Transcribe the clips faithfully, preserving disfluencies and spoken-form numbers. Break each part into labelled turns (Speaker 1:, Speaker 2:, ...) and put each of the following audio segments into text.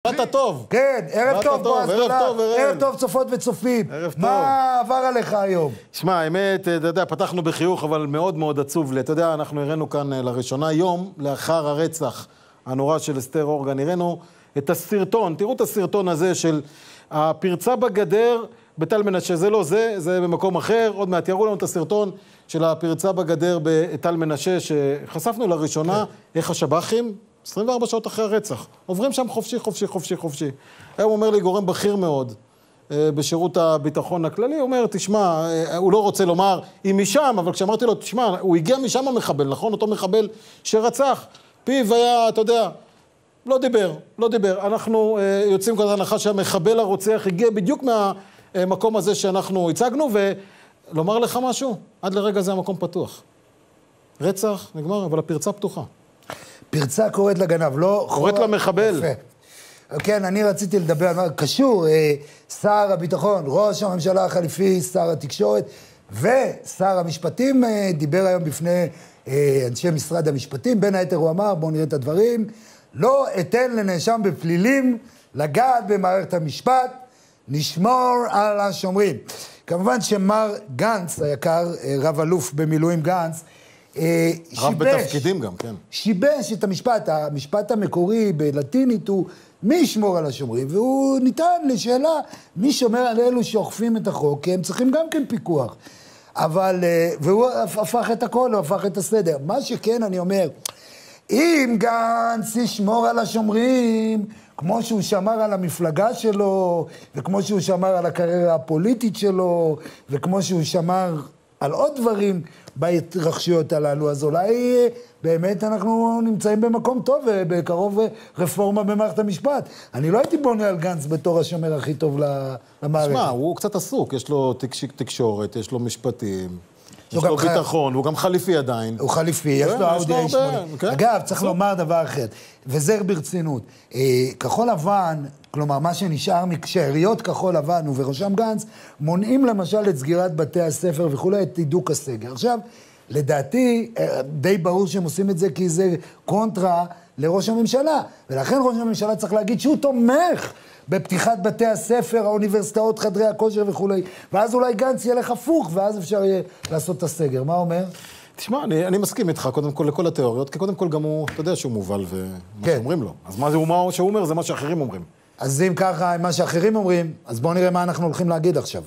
Speaker 1: באת טוב.
Speaker 2: כן, ערב טוב, בועז
Speaker 1: ערב טוב,
Speaker 2: ערב טוב, צופות וצופים.
Speaker 1: ערב טוב.
Speaker 2: מה עבר עליך היום?
Speaker 1: שמע, האמת, אתה יודע, פתחנו בחיוך, אבל מאוד מאוד עצוב לי. אתה יודע, אנחנו הראינו כאן לראשונה יום לאחר הרצח הנורא של אסתר הורגן. הראינו את הסרטון, תראו את הסרטון הזה של הפרצה בגדר בתל מנשה. זה לא זה, זה במקום אחר. עוד מעט יראו לנו את הסרטון של הפרצה בגדר בתל מנשה, שחשפנו לראשונה איך השב"חים, עשרים וארבע שעות אחרי הרצח, עוברים שם חופשי, חופשי, חופשי, חופשי. היום אומר לי גורם בכיר מאוד בשירות הביטחון הכללי, הוא אומר, תשמע, הוא לא רוצה לומר אם משם, אבל כשאמרתי לו, תשמע, הוא הגיע משם המחבל, נכון? אותו מחבל שרצח, פיו היה, אתה יודע, לא דיבר, לא דיבר. אנחנו יוצאים כזה הנחה שהמחבל הרוצח הגיע בדיוק מהמקום הזה שאנחנו הצגנו, ולומר לך משהו, עד לרגע זה המקום פתוח. רצח, נגמר, אבל הפרצה פתוחה.
Speaker 2: פרצה קוראת לגנב, לא...
Speaker 1: קוראת למחבל.
Speaker 2: יפה. כן, אני רציתי לדבר על מה קשור, שר הביטחון, ראש הממשלה החליפי, שר התקשורת, ושר המשפטים דיבר היום בפני אנשי משרד המשפטים, בין היתר הוא אמר, בואו נראה את הדברים, לא אתן לנאשם בפלילים לגעת במערכת המשפט, נשמור על השומרים. כמובן שמר גנץ היקר, רב אלוף במילואים גנץ,
Speaker 1: רב בתפקידים גם, כן.
Speaker 2: שיבש את המשפט, המשפט המקורי בלטינית הוא מי ישמור על השומרים, והוא ניתן לשאלה מי שומר על אלו שאוכפים את החוק, כי הם צריכים גם כן פיקוח. אבל, והוא הפך את הכל, הוא הפך את הסדר. מה שכן אני אומר, אם גנץ ישמור על השומרים, כמו שהוא שמר על המפלגה שלו, וכמו שהוא שמר על הקריירה הפוליטית שלו, וכמו שהוא שמר על עוד דברים בהתרחשויות הללו, אז אולי באמת אנחנו נמצאים במקום טוב, ובקרוב רפורמה במערכת המשפט. אני לא הייתי בונה על גנץ בתור השומר הכי טוב למערכת.
Speaker 1: תשמע, הוא קצת עסוק, יש לו תקשורת, יש לו משפטים, יש לו ביטחון, והוא גם חליפי עדיין.
Speaker 2: הוא חליפי, יש לו אאודי איי שמונים. אגב, צריך לומר דבר אחר, וזה ברצינות. כחול לבן, כלומר, מה שנשאר מקשריות כחול לבן ובראשם גנץ, מונעים למשל את סגירת בתי הספר וכולי, את הידוק הסגר. עכשיו, לדעתי, די ברור שהם עושים את זה כי זה קונטרה לראש הממשלה, ולכן ראש הממשלה צריך להגיד שהוא תומך בפתיחת בתי הספר, האוניברסיטאות, חדרי הכושר וכולי, ואז אולי גנץ ילך הפוך, ואז אפשר יהיה לעשות את הסגר. מה אומר?
Speaker 1: תשמע, אני, אני מסכים איתך, קודם כל, לכל התיאוריות, כי קודם כל גם הוא, אתה יודע שהוא מובל ומה
Speaker 2: כן.
Speaker 1: שאומרים לו. אז מה זה מה שהוא אומר, זה מה שאחרים אומרים.
Speaker 2: אז אם ככה, מה שאחרים אומרים, אז בואו נראה מה אנחנו הולכים להגיד עכשיו.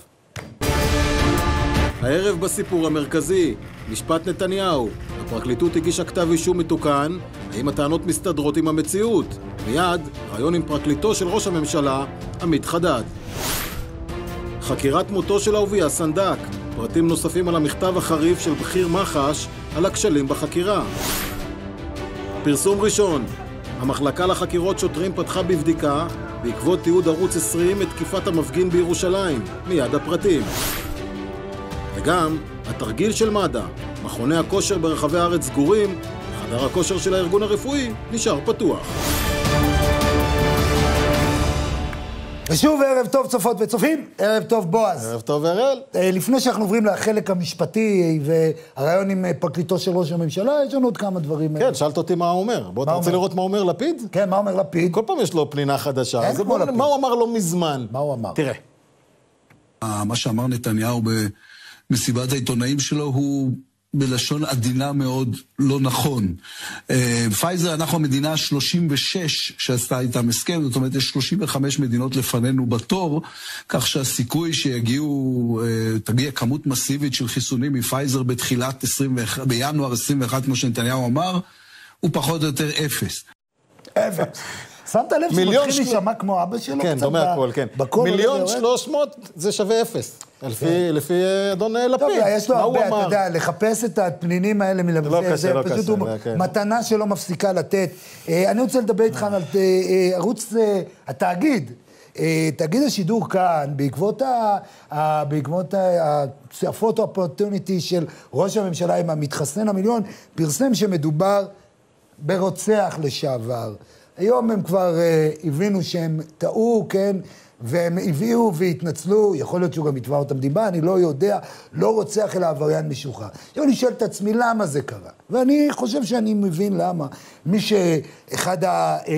Speaker 1: הערב בסיפור המרכזי, משפט נתניהו. הפרקליטות הגישה כתב אישום מתוקן, האם הטענות מסתדרות עם המציאות? מיד, רעיון עם פרקליטו של ראש הממשלה, עמית חדד. חקירת מותו של אהוביה סנדק, פרטים נוספים על המכתב החריף של בכיר מח"ש על הכשלים בחקירה. פרסום ראשון, המחלקה לחקירות שוטרים פתחה בבדיקה בעקבות תיעוד ערוץ עשרים את תקיפת המפגין בירושלים, מיד הפרטים. וגם התרגיל של מד"א, מכוני הכושר ברחבי הארץ סגורים, חדר הכושר של הארגון הרפואי נשאר פתוח.
Speaker 2: ושוב, ערב טוב צופות וצופים, ערב טוב בועז.
Speaker 1: ערב טוב הראל.
Speaker 2: לפני שאנחנו עוברים לחלק המשפטי והרעיון עם פרקליטו של ראש הממשלה, יש לנו עוד כמה דברים.
Speaker 1: כן, שאלת אותי מה הוא אומר. בוא, אתה רוצה לראות מה אומר לפיד?
Speaker 2: כן, מה אומר לפיד?
Speaker 1: כל פעם יש לו פנינה חדשה.
Speaker 2: אין כמו לפיד.
Speaker 1: מה הוא אמר לו מזמן?
Speaker 2: מה הוא אמר?
Speaker 1: תראה.
Speaker 3: מה שאמר נתניהו במסיבת העיתונאים שלו הוא בלשון עדינה מאוד לא נכון. פייזר, אנחנו המדינה שלושים ושש שעשתה איתם הסכם, זאת אומרת, יש שלושים וחמש מדינות לפנינו בתור, כך שהסיכוי שיגיעו, תגיע כמות מסיבית של חיסונים מפייזר בתחילת עשרים ואחת, בינואר עשרים ואחת, כמו שנתניהו אמר, הוא פחות או יותר אפס.
Speaker 2: אפס. שמת לב שמתחיל להישמע כמו אבא שלו?
Speaker 1: כן, דומה הכל, כן. מיליון שלוש מאות זה שווה אפס. לפי אדון לפיד.
Speaker 2: טוב, יש לו הרבה, אתה יודע, לחפש את הפנינים האלה מלבזה, זה פשוט מתנה שלא מפסיקה לתת. אני רוצה לדבר איתך על ערוץ התאגיד, תאגיד השידור כאן, בעקבות הפוטו אופורטוניטי של ראש הממשלה עם המתחסן המיליון, פרסם שמדובר ברוצח לשעבר. היום הם כבר uh, הבינו שהם טעו, כן, והם הביאו והתנצלו, יכול להיות שהוא גם יתבע אותם דיבה, אני לא יודע, לא רוצח אלא עבריין משוחרר. עכשיו אני שואל את עצמי למה זה קרה, ואני חושב שאני מבין למה. מי שאחד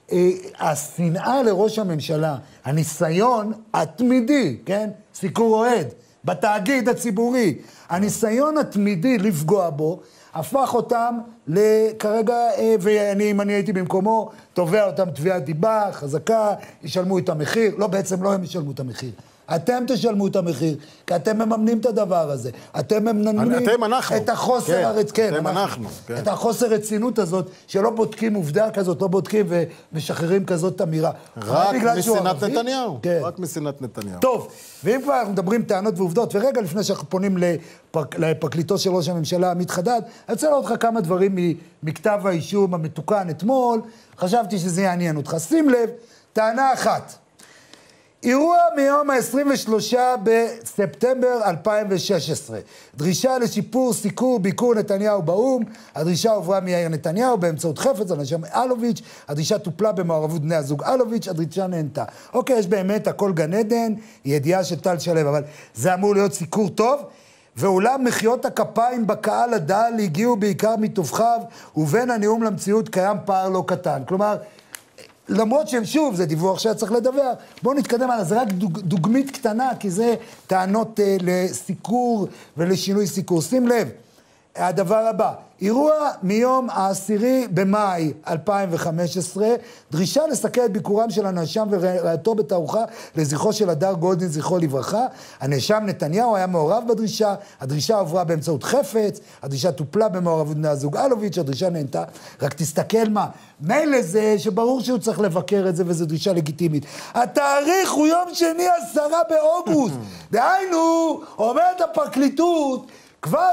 Speaker 2: השנאה לראש הממשלה, הניסיון התמידי, כן? סיקור אוהד, בתאגיד הציבורי, הניסיון התמידי לפגוע בו, הפך אותם לכרגע, ואני, אם אני הייתי במקומו, תובע אותם תביעת דיבה, חזקה, ישלמו את המחיר, לא, בעצם לא הם ישלמו את המחיר. אתם תשלמו את המחיר, כי אתם מממנים את הדבר הזה. אתם מממנים
Speaker 1: אתם אנחנו.
Speaker 2: את החוסר
Speaker 1: כן,
Speaker 2: הרצ... כן,
Speaker 1: אתם
Speaker 2: אנחנו.
Speaker 1: אנחנו, כן.
Speaker 2: את החוסר רצינות הזאת, שלא בודקים עובדה כזאת, לא בודקים ומשחררים כזאת אמירה.
Speaker 1: רק מסנאת נתניהו.
Speaker 2: כן.
Speaker 1: רק מסנאת נתניהו.
Speaker 2: טוב, ואם כבר אנחנו מדברים טענות ועובדות, ורגע לפני שאנחנו פונים לפרק... לפרקליטו של ראש הממשלה, עמית חדד, אני רוצה לראות לך כמה דברים מכתב האישום המתוקן אתמול, חשבתי שזה יעניין אותך. שים לב, טענה אחת. אירוע מיום ה-עשרים ושלושה בספטמבר אלפיים ושש עשרה. דרישה לשיפור סיקור ביקור נתניהו באום. הדרישה עוברה מיאיר נתניהו באמצעות חפץ על נשם אלוביץ'. הדרישה טופלה במעורבות בני הזוג אלוביץ'. הדרישה נהנתה. אוקיי, יש באמת הכל גן עדן, ידיעה של טל שלו, אבל זה אמור להיות סיקור טוב. ואולם מחיאות הכפיים בקהל הדל הגיעו בעיקר מתובחיו, ובין הנאום למציאות קיים פער לא קטן. כלומר, למרות שהם שוב, זה דיווח שהיה צריך לדווח, בואו נתקדם עליו, זה רק דוג, דוגמית קטנה, כי זה טענות uh, לסיקור ולשינוי סיקור. שים לב, הדבר הבא, אירוע מיום העשירי במאי אלפיים וחמש עשרה, דרישה לסכל את ביקורם של הנאשם ורעייתו בתערוכה לזכרו של הדר גולדין, זכרו לברכה. הנאשם נתניהו היה מעורב בדרישה, הדרישה עברה באמצעות חפץ, הדרישה טופלה במעורבות בני הזוג אלוביץ', הדרישה נהנתה. רק תסתכל מה, מילא זה שברור שהוא צריך לבקר את זה וזו דרישה לגיטימית. התאריך הוא יום שני עשרה באוגוסט. דהיינו, אומרת הפרקליטות, כבר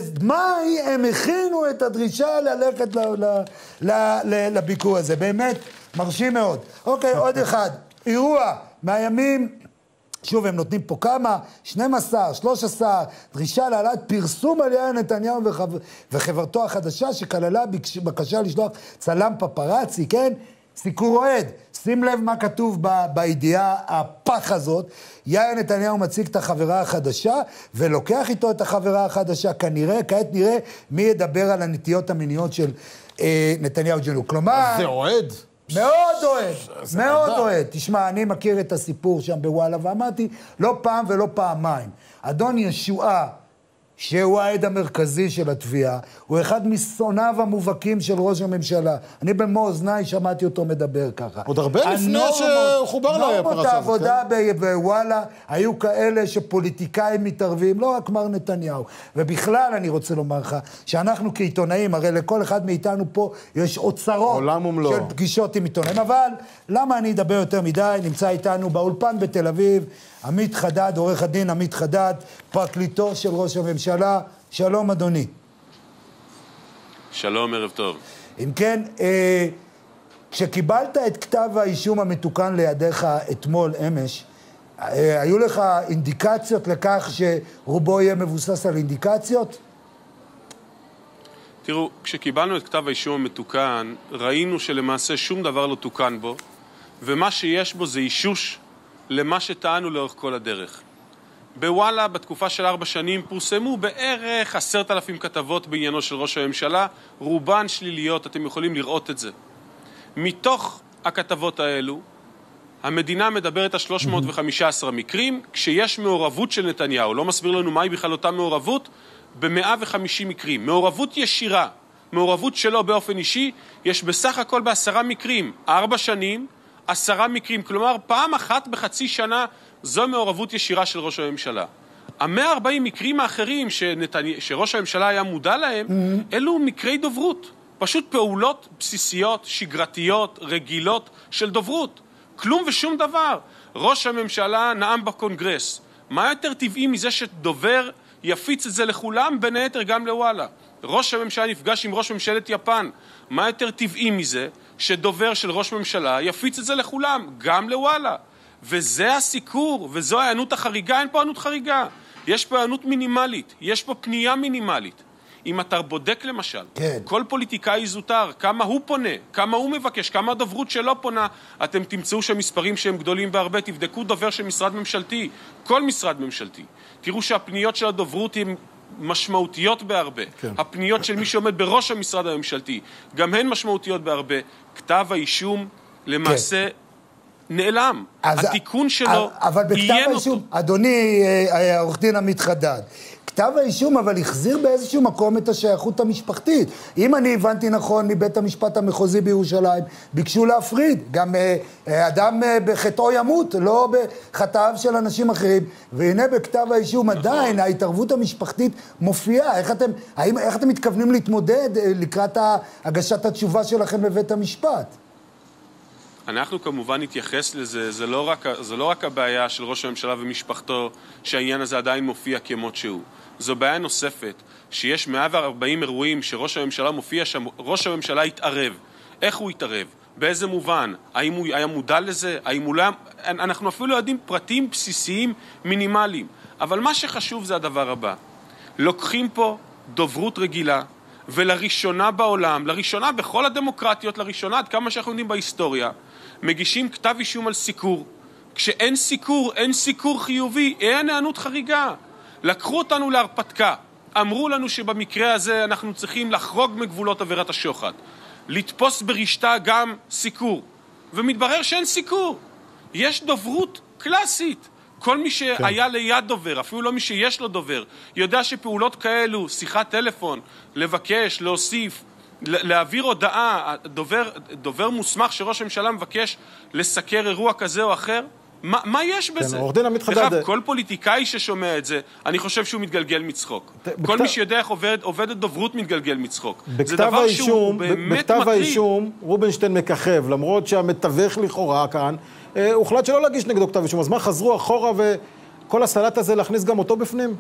Speaker 2: במאי הם הכינו את הדרישה ללכת ל, ל, ל, ל, לביקור הזה. באמת מרשים מאוד. אוקיי, עוד אחד. אירוע מהימים, שוב הם נותנים פה כמה, שנים עשר, שלוש עשרה, דרישה להעלאת פרסום על יאיר נתניהו וחב... וחברתו החדשה שכללה בקשה לשלוח צלם פפרצי, כן? סיקור אוהד. שים לב מה כתוב ב- בידיעה הפח הזאת. יאיר נתניהו מציג את החברה החדשה, ולוקח איתו את החברה החדשה. כנראה, כעת נראה מי ידבר על הנטיות המיניות של אה, נתניהו ג'נו. כלומר...
Speaker 1: זה אוהד?
Speaker 2: מאוד אוהד, מאוד אוהד. תשמע, אני מכיר את הסיפור שם בוואלה, ואמרתי, לא פעם ולא פעמיים. אדון ישועה, שהוא העד המרכזי של התביעה, הוא אחד משונאיו המובהקים של ראש הממשלה. אני במו אוזניי שמעתי אותו מדבר ככה.
Speaker 1: עוד הרבה לפני שהוא חובר לו היה פרסם.
Speaker 2: נורמות העבודה בוואלה היו כאלה שפוליטיקאים מתערבים, לא רק מר נתניהו. ובכלל אני רוצה לומר לך, שאנחנו כעיתונאים, הרי לכל אחד מאיתנו פה יש אוצרות של פגישות עם עיתונאים. אבל למה אני אדבר יותר מדי? נמצא איתנו באולפן בתל אביב, עמית חדד, עורך הדין עמית חדד, פרקליטו של ראש הממשלה. שלום אדוני.
Speaker 4: שלום, ערב טוב.
Speaker 2: אם כן, אה, כשקיבלת את כתב האישום המתוקן לידיך אתמול אמש, אה, היו לך אינדיקציות לכך שרובו יהיה מבוסס על אינדיקציות?
Speaker 4: תראו, כשקיבלנו את כתב האישום המתוקן, ראינו שלמעשה שום דבר לא תוקן בו, ומה שיש בו זה אישוש למה שטענו לאורך כל הדרך. בוואלה, בתקופה של ארבע שנים, פורסמו בערך עשרת אלפים כתבות בעניינו של ראש הממשלה, רובן שליליות, אתם יכולים לראות את זה. מתוך הכתבות האלו, המדינה מדברת על שלוש מאות וחמישה עשר מקרים, כשיש מעורבות של נתניהו, לא מסביר לנו מהי בכלל אותה מעורבות, ב-מאה וחמישים מקרים. מעורבות ישירה, מעורבות שלו באופן אישי, יש בסך הכל בעשרה מקרים, ארבע שנים, עשרה מקרים, כלומר פעם אחת בחצי שנה זו מעורבות ישירה של ראש הממשלה. ה-מאה וארבעים מקרים האחרים שנתני... שראש הממשלה היה מודע להם, mm-hmm. אלו מקרי דוברות. פשוט פעולות בסיסיות, שגרתיות, רגילות של דוברות. כלום ושום דבר. ראש הממשלה נאם בקונגרס. מה יותר טבעי מזה שדובר יפיץ את זה לכולם, בין היתר גם לוואלה. ראש הממשלה נפגש עם ראש ממשלת יפן. מה יותר טבעי מזה שדובר של ראש ממשלה יפיץ את זה לכולם, גם לוואלה. וזה הסיקור, וזו הענות החריגה, אין פה הענות חריגה. יש פה הענות מינימלית, יש פה פנייה מינימלית. אם אתה בודק למשל, כן. כל פוליטיקאי זוטר, כמה הוא פונה, כמה הוא מבקש, כמה הדוברות שלו פונה, אתם תמצאו שהמספרים שהם גדולים בהרבה, תבדקו דובר של משרד ממשלתי, כל משרד ממשלתי. תראו שהפניות של הדוברות הן משמעותיות בהרבה. כן. הפניות של מי שעומד בראש המשרד הממשלתי, גם הן משמעותיות בהרבה. כתב האישום למעשה נעלם.
Speaker 2: אז,
Speaker 4: התיקון שלו
Speaker 2: אבל בכתב האישום,
Speaker 4: אותו.
Speaker 2: אדוני העורך דין עמית חדד, כתב האישום אבל החזיר באיזשהו מקום את השייכות המשפחתית. אם אני הבנתי נכון מבית המשפט המחוזי בירושלים, ביקשו להפריד. גם אה, אדם אה, בחטאו ימות, לא בחטאיו של אנשים אחרים. והנה בכתב האישום נכון. עדיין ההתערבות המשפחתית מופיעה. איך אתם, האם, איך אתם מתכוונים להתמודד אה, לקראת הגשת התשובה שלכם בבית המשפט?
Speaker 4: אנחנו כמובן נתייחס לזה, זה לא רק, זה לא רק הבעיה של ראש הממשלה ומשפחתו שהעניין הזה עדיין מופיע כמות שהוא. זו בעיה נוספת, שיש מאה וארבעים אירועים שראש הממשלה מופיע שם, ראש הממשלה התערב. איך הוא התערב? באיזה מובן? האם הוא היה מודע לזה? האם הוא לא... אנחנו אפילו יודעים פרטים בסיסיים מינימליים. אבל מה שחשוב זה הדבר הבא. לוקחים פה דוברות רגילה, ולראשונה בעולם, לראשונה בכל הדמוקרטיות, לראשונה עד כמה שאנחנו יודעים בהיסטוריה, מגישים כתב אישום על סיקור. כשאין סיקור, אין סיקור חיובי, אין הענות חריגה. לקחו אותנו להרפתקה. אמרו לנו שבמקרה הזה אנחנו צריכים לחרוג מגבולות עבירת השוחד. לתפוס ברשתה גם סיקור. ומתברר שאין סיקור. יש דוברות קלאסית. כל מי שהיה ליד דובר, אפילו לא מי שיש לו דובר, יודע שפעולות כאלו, שיחת טלפון, לבקש, להוסיף, להעביר הודעה, דובר, דובר מוסמך שראש הממשלה מבקש לסקר אירוע כזה או אחר, מה, מה יש בזה?
Speaker 1: כן, עורך דין עמית חדד.
Speaker 4: בכלל, כל פוליטיקאי ששומע את זה, אני חושב שהוא מתגלגל מצחוק. ת, כל בכתב... מי שיודע איך עובד, עובדת דוברות מתגלגל מצחוק. זה דבר האישום, שהוא באמת
Speaker 1: בכתב מטריד. האישום, רובינשטיין מככב, למרות שהמתווך לכאורה כאן, אה, הוחלט שלא להגיש נגדו כתב אישום. אז מה, חזרו אחורה וכל הסלט הזה להכניס גם אותו בפנים?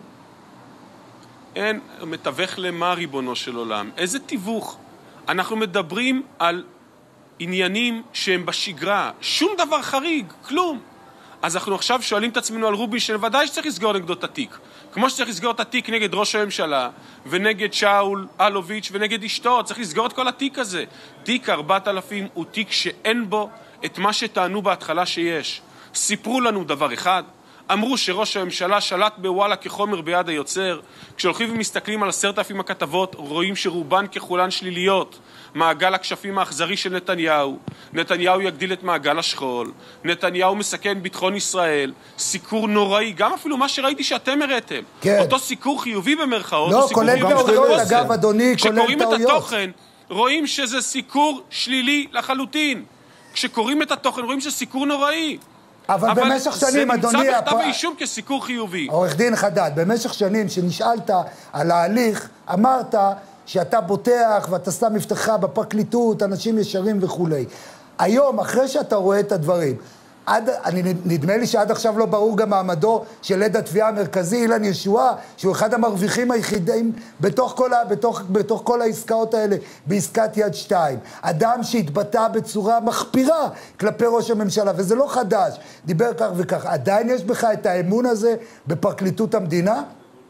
Speaker 4: אין, מתווך למה ריבונו של עולם? איזה תיווך? אנחנו מדברים על עניינים שהם בשגרה, שום דבר חריג, כלום. אז אנחנו עכשיו שואלים את עצמנו על רובינשטיין, ודאי שצריך לסגור נגדו את התיק. כמו שצריך לסגור את התיק נגד ראש הממשלה, ונגד שאול אלוביץ' ונגד אשתו, צריך לסגור את כל התיק הזה. תיק ארבעת אלפים הוא תיק שאין בו את מה שטענו בהתחלה שיש. סיפרו לנו דבר אחד, אמרו שראש הממשלה שלט בוואלה כחומר ביד היוצר, כשהולכים ומסתכלים על עשרת אלפים הכתבות, רואים שרובן ככולן שליליות. מעגל הכשפים האכזרי של נתניהו, נתניהו יגדיל את מעגל השכול, נתניהו מסכן ביטחון ישראל, סיקור נוראי, גם אפילו מה שראיתי שאתם הראיתם,
Speaker 2: כן.
Speaker 4: אותו סיקור חיובי במרכאות,
Speaker 2: לא, כולל טעויות, אגב, אדוני, כולל טעויות.
Speaker 4: כשקוראים את התוכן, רואים שזה סיקור שלילי לחלוטין. כשקוראים את התוכן, רואים שזה סיקור נוראי.
Speaker 2: אבל, אבל במשך שנים, אדוני...
Speaker 4: זה נמצא בכתב האישום כסיקור חיובי.
Speaker 2: עורך דין חדד, במשך שנים שנשאלת על ההליך, אמרת שאתה בוטח ואתה שם מבטחך בפרקליטות, אנשים ישרים וכו'. היום, אחרי שאתה רואה את הדברים, עד, אני, נדמה לי שעד עכשיו לא ברור גם מעמדו של עד התביעה המרכזי, אילן ישועה, שהוא אחד המרוויחים היחידים בתוך כל, ה, בתוך, בתוך כל העסקאות האלה, בעסקת יד שתיים. אדם שהתבטא בצורה מחפירה כלפי ראש הממשלה, וזה לא חדש, דיבר כך וכך. עדיין יש בך את האמון הזה בפרקליטות המדינה?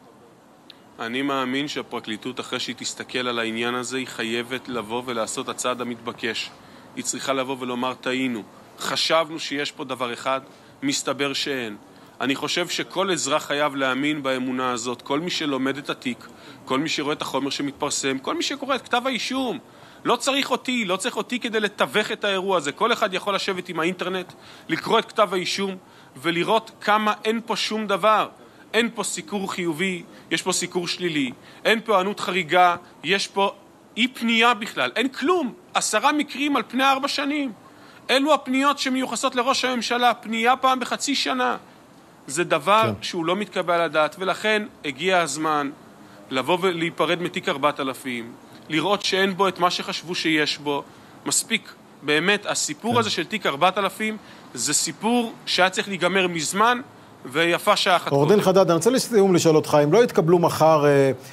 Speaker 4: אני מאמין שהפרקליטות, אחרי שהיא תסתכל על העניין הזה, היא חייבת לבוא ולעשות הצעד המתבקש. היא צריכה לבוא ולומר, טעינו. חשבנו שיש פה דבר אחד, מסתבר שאין. אני חושב שכל אזרח חייב להאמין באמונה הזאת. כל מי שלומד את התיק, כל מי שרואה את החומר שמתפרסם, כל מי שקורא את כתב האישום. לא צריך אותי, לא צריך אותי כדי לתווך את האירוע הזה. כל אחד יכול לשבת עם האינטרנט, לקרוא את כתב האישום ולראות כמה אין פה שום דבר. אין פה סיקור חיובי, יש פה סיקור שלילי. אין פה ענות חריגה, יש פה אי פנייה בכלל. אין כלום. עשרה מקרים על פני ארבע שנים. אלו הפניות שמיוחסות לראש הממשלה, פנייה פעם בחצי שנה. זה דבר כן. שהוא לא מתקבל על הדעת, ולכן הגיע הזמן לבוא ולהיפרד מתיק ארבעת אלפים, לראות שאין בו את מה שחשבו שיש בו. מספיק. באמת, הסיפור כן. הזה של תיק ארבעת אלפים, זה סיפור שהיה צריך להיגמר מזמן, ויפה שעה אחת.
Speaker 1: עורך דין חדד, אני רוצה לסיום לשאול אותך, אם לא יתקבלו מחר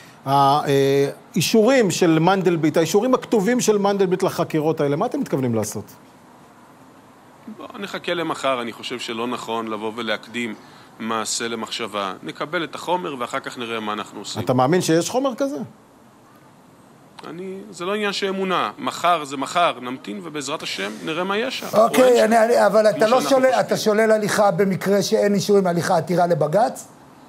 Speaker 1: האישורים של מנדלבליט, האישורים הכתובים של מנדלבליט לחקירות האלה, מה אתם מתכוונים לעשות?
Speaker 4: בוא נחכה למחר, אני חושב שלא נכון לבוא ולהקדים מעשה למחשבה. נקבל את החומר ואחר כך נראה מה אנחנו עושים.
Speaker 1: אתה מאמין שיש חומר כזה?
Speaker 4: אני, זה לא עניין שאמונה. מחר זה מחר, נמתין ובעזרת השם נראה מה יש שם.
Speaker 2: אוקיי, אני, אני, אבל אתה לא שולל, אתה שולל הליכה במקרה שאין אישורים, הליכה עתירה לבג"ץ?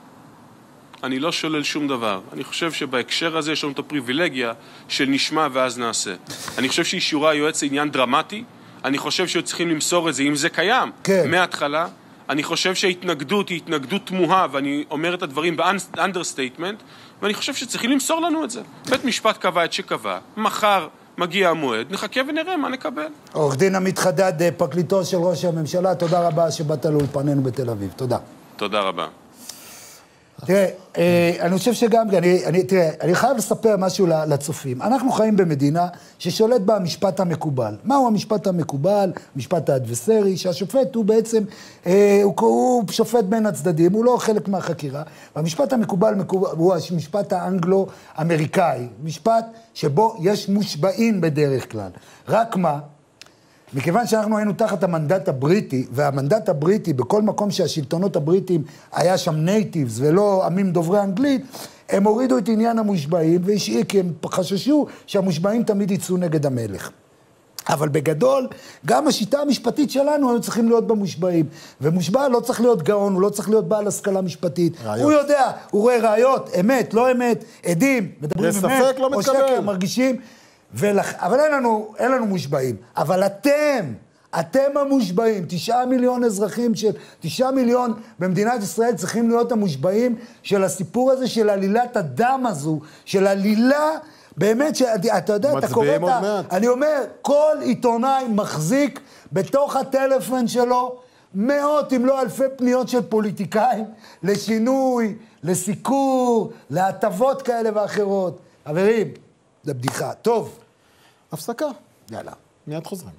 Speaker 4: אני לא שולל שום דבר. אני חושב שבהקשר הזה יש לנו את הפריבילגיה של נשמע ואז נעשה. אני חושב שאישורי היועץ זה עניין דרמטי, אני חושב שצריכים למסור את זה, אם זה קיים,
Speaker 2: כן.
Speaker 4: מההתחלה. אני חושב שההתנגדות היא התנגדות תמוהה, ואני אומר את הדברים באנדרסטייטמנט, ואני חושב שצריכים למסור לנו את זה. בית משפט קבע את שקבע, מחר מגיע המועד, נחכה ונראה מה נקבל.
Speaker 2: עורך דין עמית חדד, פרקליטו של ראש הממשלה, תודה רבה שבאת לאולפנינו בתל אביב. תודה.
Speaker 4: תודה רבה.
Speaker 2: תראה, אני חושב שגם, אני, אני, תראה, אני חייב לספר משהו לצופים. אנחנו חיים במדינה ששולט בה המשפט המקובל. מהו המשפט המקובל? המשפט האדברסרי, שהשופט הוא בעצם, הוא, הוא שופט בין הצדדים, הוא לא חלק מהחקירה. והמשפט המקובל הוא המשפט האנגלו-אמריקאי, משפט שבו יש מושבעים בדרך כלל. רק מה? מכיוון שאנחנו היינו תחת המנדט הבריטי, והמנדט הבריטי, בכל מקום שהשלטונות הבריטים היה שם נייטיבס ולא עמים דוברי אנגלית, הם הורידו את עניין המושבעים, והשאיר כי הם חששו שהמושבעים תמיד יצאו נגד המלך. אבל בגדול, גם השיטה המשפטית שלנו היו צריכים להיות במושבעים. ומושבע לא צריך להיות גאון, הוא לא צריך להיות בעל השכלה משפטית. ראיות. הוא יודע, הוא רואה ראיות, אמת, לא אמת, עדים, מדברים אמת,
Speaker 1: לא
Speaker 2: או שקר, מרגישים. ולח... אבל אין לנו, אין לנו מושבעים. אבל אתם, אתם המושבעים, תשעה מיליון אזרחים של, תשעה מיליון במדינת ישראל צריכים להיות המושבעים של הסיפור הזה, של עלילת הדם הזו, של עלילה, באמת, שאתה יודע, אתה קורא את ה... אני אומר, כל עיתונאי מחזיק בתוך הטלפון שלו מאות אם לא אלפי פניות של פוליטיקאים לשינוי, לסיקור, להטבות כאלה ואחרות. חברים, זה בדיחה. טוב.
Speaker 1: הפסקה.
Speaker 2: יאללה.
Speaker 1: מיד חוזרים.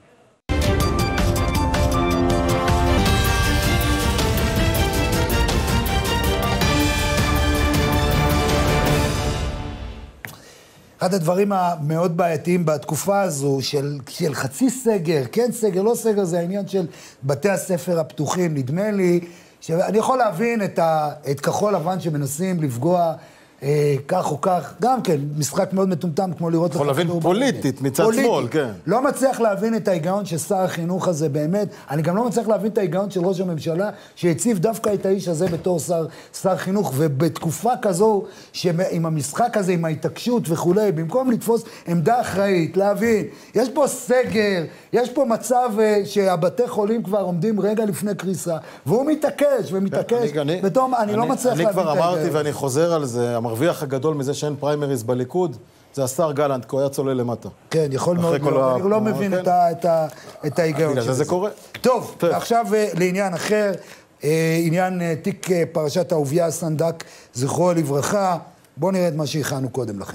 Speaker 2: אחד הדברים המאוד בעייתיים בתקופה הזו של, של חצי סגר, כן סגר, לא סגר, זה העניין של בתי הספר הפתוחים. נדמה לי שאני יכול להבין את, ה, את כחול לבן שמנסים לפגוע אה, כך או כך, גם כן, משחק מאוד מטומטם, כמו לראות...
Speaker 1: יכול להבין פוליטית, מצד שמאל, כן.
Speaker 2: לא מצליח להבין את ההיגיון של שר החינוך הזה, באמת. אני גם לא מצליח להבין את ההיגיון של ראש הממשלה, שהציב דווקא את האיש הזה בתור שר, שר חינוך, ובתקופה כזו, שעם המשחק הזה, עם ההתעקשות וכו', במקום לתפוס עמדה אחראית, להבין, יש פה סגר, יש פה מצב שהבתי חולים כבר עומדים רגע לפני קריסה, והוא מתעקש ומתעקש, בתום, אני לא מצליח להבין את ההיגיון.
Speaker 1: אני כבר אמרתי ואני חוזר על זה, המרוויח הגדול מזה שאין פריימריז בליכוד, זה השר גלנט, כי הוא היה צולל למטה.
Speaker 2: כן, יכול מאוד מאוד, אני לא מבין את ההיגיון של זה.
Speaker 1: זה קורה.
Speaker 2: טוב, עכשיו לעניין אחר, עניין תיק פרשת אהוביה סנדק, זכרו לברכה, בואו נראה את מה שהכנו קודם לכן.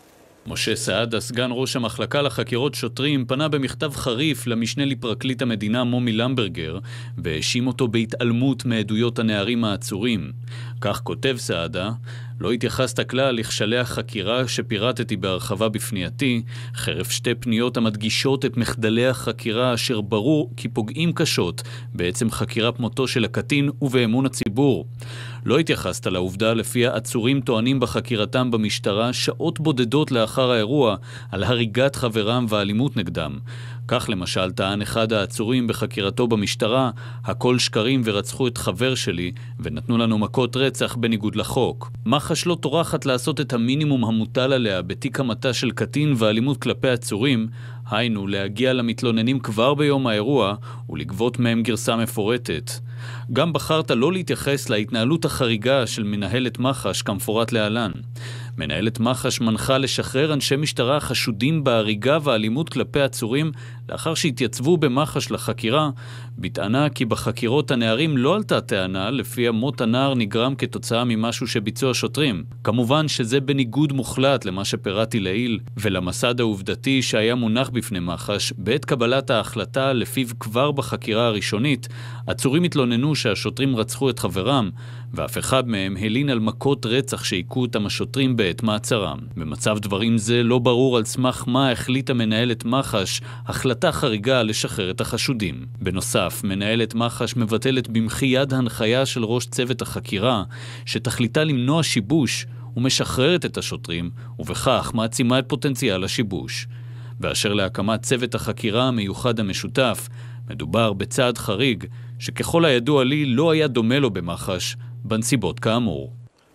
Speaker 5: משה סעדה, סגן ראש המחלקה לחקירות שוטרים, פנה במכתב חריף למשנה לפרקליט המדינה מומי למברגר, והאשים אותו בהתעלמות מעדויות הנערים העצורים. כך כותב סעדה, לא התייחסת כלל לכשלי החקירה שפירטתי בהרחבה בפנייתי, חרף שתי פניות המדגישות את מחדלי החקירה אשר ברור כי פוגעים קשות בעצם חקירת מותו של הקטין ובאמון הציבור. לא התייחסת לעובדה לפיה עצורים טוענים בחקירתם במשטרה שעות בודדות לאחר האירוע על הריגת חברם ואלימות נגדם. כך למשל טען אחד העצורים בחקירתו במשטרה, הכל שקרים ורצחו את חבר שלי ונתנו לנו מכות רצח בניגוד לחוק. מח"ש לא טורחת לעשות את המינימום המוטל עליה בתיק המתה של קטין ואלימות כלפי עצורים, היינו להגיע למתלוננים כבר ביום האירוע ולגבות מהם גרסה מפורטת. גם בחרת לא להתייחס להתנהלות החריגה של מנהלת מח"ש כמפורט להלן. מנהלת מח"ש מנחה לשחרר אנשי משטרה חשודים בהריגה ואלימות כלפי עצורים לאחר שהתייצבו במח"ש לחקירה, בטענה כי בחקירות הנערים לא עלתה טענה לפי מות הנער נגרם כתוצאה ממשהו שביצעו השוטרים. כמובן שזה בניגוד מוחלט למה שפירטתי לעיל ולמסד העובדתי שהיה מונח בפני מח"ש בעת קבלת ההחלטה לפיו כבר בחקירה הראשונית עצורים התלוננו שהשוטרים רצחו את חברם ואף אחד מהם הלין על מכות רצח שהיקו אותם השוטרים בעת מעצרם. במצב דברים זה לא ברור על סמך מה החליטה מנהלת מח"ש החלטה חריגה לשחרר את החשודים. בנוסף, מנהלת מח"ש מבטלת במחי יד הנחיה של ראש צוות החקירה שתכליתה למנוע שיבוש ומשחררת את השוטרים ובכך מעצימה את פוטנציאל השיבוש. באשר להקמת צוות החקירה המיוחד המשותף, מדובר בצעד חריג שככל הידוע לי לא היה דומה לו במח"ש בנסיבות כאמור.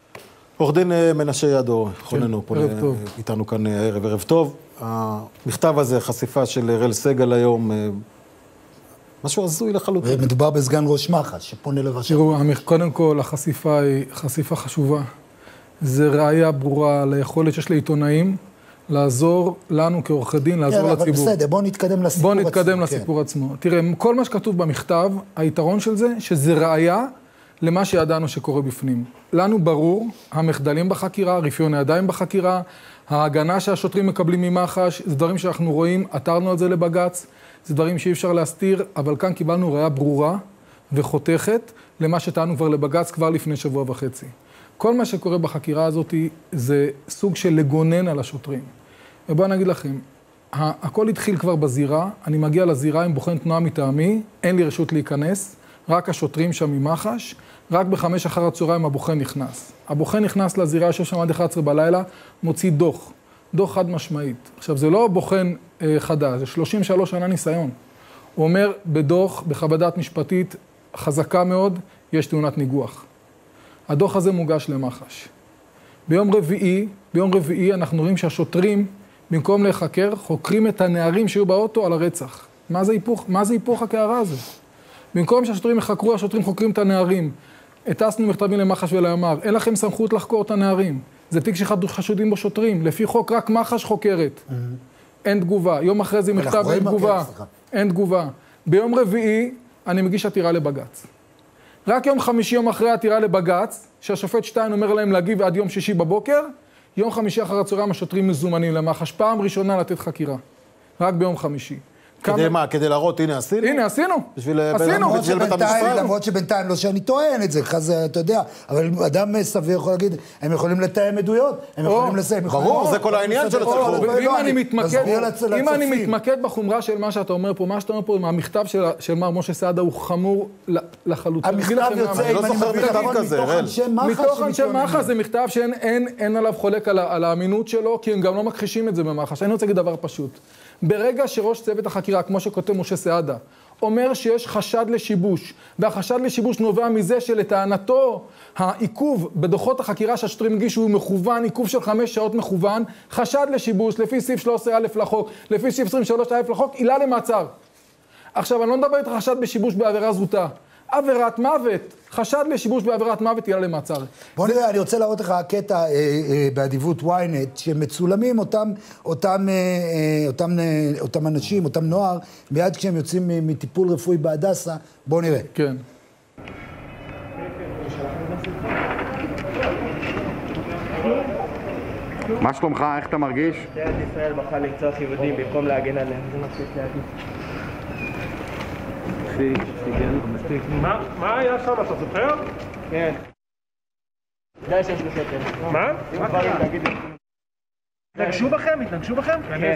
Speaker 1: עורך דין מנשה ידו, חוננו פה איתנו כאן ערב, ערב טוב. המכתב הזה, חשיפה של אראל סגל היום, משהו הזוי לחלוטין.
Speaker 2: ומדובר בסגן ראש מח"ש, שפונה לראש...
Speaker 6: תראו, קודם כל, החשיפה היא חשיפה חשובה. זה ראייה ברורה ליכולת שיש לעיתונאים לעזור לנו כעורכי דין, לעזור לציבור.
Speaker 2: בסדר, בואו נתקדם לסיפור עצמו.
Speaker 6: בואו נתקדם לסיפור עצמו. תראה, כל מה שכתוב במכתב, היתרון של זה, שזה ראייה למה שידענו שקורה בפנים. לנו ברור, המחדלים בחקירה, רפיון הידיים בחקירה, ההגנה שהשוטרים מקבלים ממח"ש, זה דברים שאנחנו רואים, עתרנו על זה לבג"ץ, זה דברים שאי אפשר להסתיר, אבל כאן קיבלנו ראייה ברורה וחותכת למה שטענו כבר לבג"ץ כבר לפני שבוע וחצי. כל מה שקורה בחקירה הזאת זה סוג של לגונן על השוטרים. ובואו נגיד לכם, הכל התחיל כבר בזירה, אני מגיע לזירה עם בוחן תנועה מטעמי, אין לי רשות להיכנס, רק השוטרים שם ממח"ש, רק בחמש אחר הצהריים הבוחן נכנס. הבוחן נכנס לזירה, יושב שם עד אחת עשרה בלילה, מוציא דוח, דוח חד משמעית. עכשיו, זה לא בוחן אה, חדש, זה שלושים ושלוש שנה ניסיון. הוא אומר, בדוח, בחוות דעת משפטית חזקה מאוד, יש תאונת ניגוח. הדוח הזה מוגש למח"ש. ביום רביעי, ביום רביעי אנחנו רואים שהשוטרים, במקום להיחקר, חוקרים את הנערים שהיו באוטו על הרצח. מה זה היפוך, מה זה היפוך הקערה הזה? במקום שהשוטרים יחקרו, השוטרים חוקרים את הנערים. הטסנו מכתבים למח"ש ולימ"ר, אין לכם סמכות לחקור את הנערים. זה תיק שחשודים בו שוטרים, לפי חוק רק מח"ש חוקרת. אין תגובה. יום אחרי זה מכתב, אין תגובה. אין תגובה. ביום רביעי אני מגיש עתירה לבג"ץ. רק יום חמישי, יום אחרי עתירה לבג"ץ, שהשופט שטיין אומר להם להגיב עד יום שישי בבוקר, יום חמישי אחר הצהריים השוטרים מזומנים למח"ש, פעם ראשונה לתת חקירה. רק ביום חמישי.
Speaker 1: כדי מה? כדי להראות, הנה עשינו?
Speaker 6: הנה עשינו.
Speaker 1: עשינו.
Speaker 2: למרות שבינתיים לא שאני טוען את זה, אתה יודע, אבל אדם סביר יכול להגיד, הם יכולים לתאם עדויות, הם יכולים לסיים.
Speaker 1: ברור, זה כל העניין של הציבור.
Speaker 6: אם אני מתמקד בחומרה של מה שאתה אומר פה, מה שאתה אומר פה, המכתב של מר משה סעדה הוא חמור לחלוטין.
Speaker 2: המכתב יוצא,
Speaker 1: אני לא זוכר מכתב כזה, הראל.
Speaker 6: מתוך אנשי מח"ש זה מכתב שאין עליו חולק על האמינות שלו, כי הם גם לא מכחישים את זה במח"ש. אני רוצה להגיד דבר פשוט. ברגע שראש צוות החקירה, כמו שכותב משה סעדה, אומר שיש חשד לשיבוש, והחשד לשיבוש נובע מזה שלטענתו העיכוב בדוחות החקירה שהשוטרים הגישו הוא מכוון, עיכוב של חמש שעות מכוון, חשד לשיבוש לפי סעיף שלוש עשרה א' לחוק, לפי סעיף עשרים ושלוש א' לחוק, עילה למעצר. עכשיו, אני לא מדבר איתך חשד בשיבוש בעבירה זוטה. עבירת מוות, חשד לשיבוש בעבירת מוות, עילה למעצר.
Speaker 2: בוא נראה, אני רוצה להראות לך קטע אה, אה, באדיבות וויינט, שמצולמים אותם, אותם, אה, אותם, אה, אותם אנשים, אותם נוער, מיד כשהם יוצאים מטיפול רפואי בהדסה. בוא נראה.
Speaker 6: כן.
Speaker 7: מה שלומך? איך אתה מרגיש?
Speaker 8: משטרת ישראל בחרה לרצוח יהודים במקום להגן עליהם. זה מה שיש להגיד.
Speaker 9: מה היה שם? אתה זוכר?
Speaker 8: כן. די שיש בסדר.
Speaker 9: מה?
Speaker 8: מה קרה?
Speaker 9: התנגשו בכם? התנגשו בכם?
Speaker 8: כן.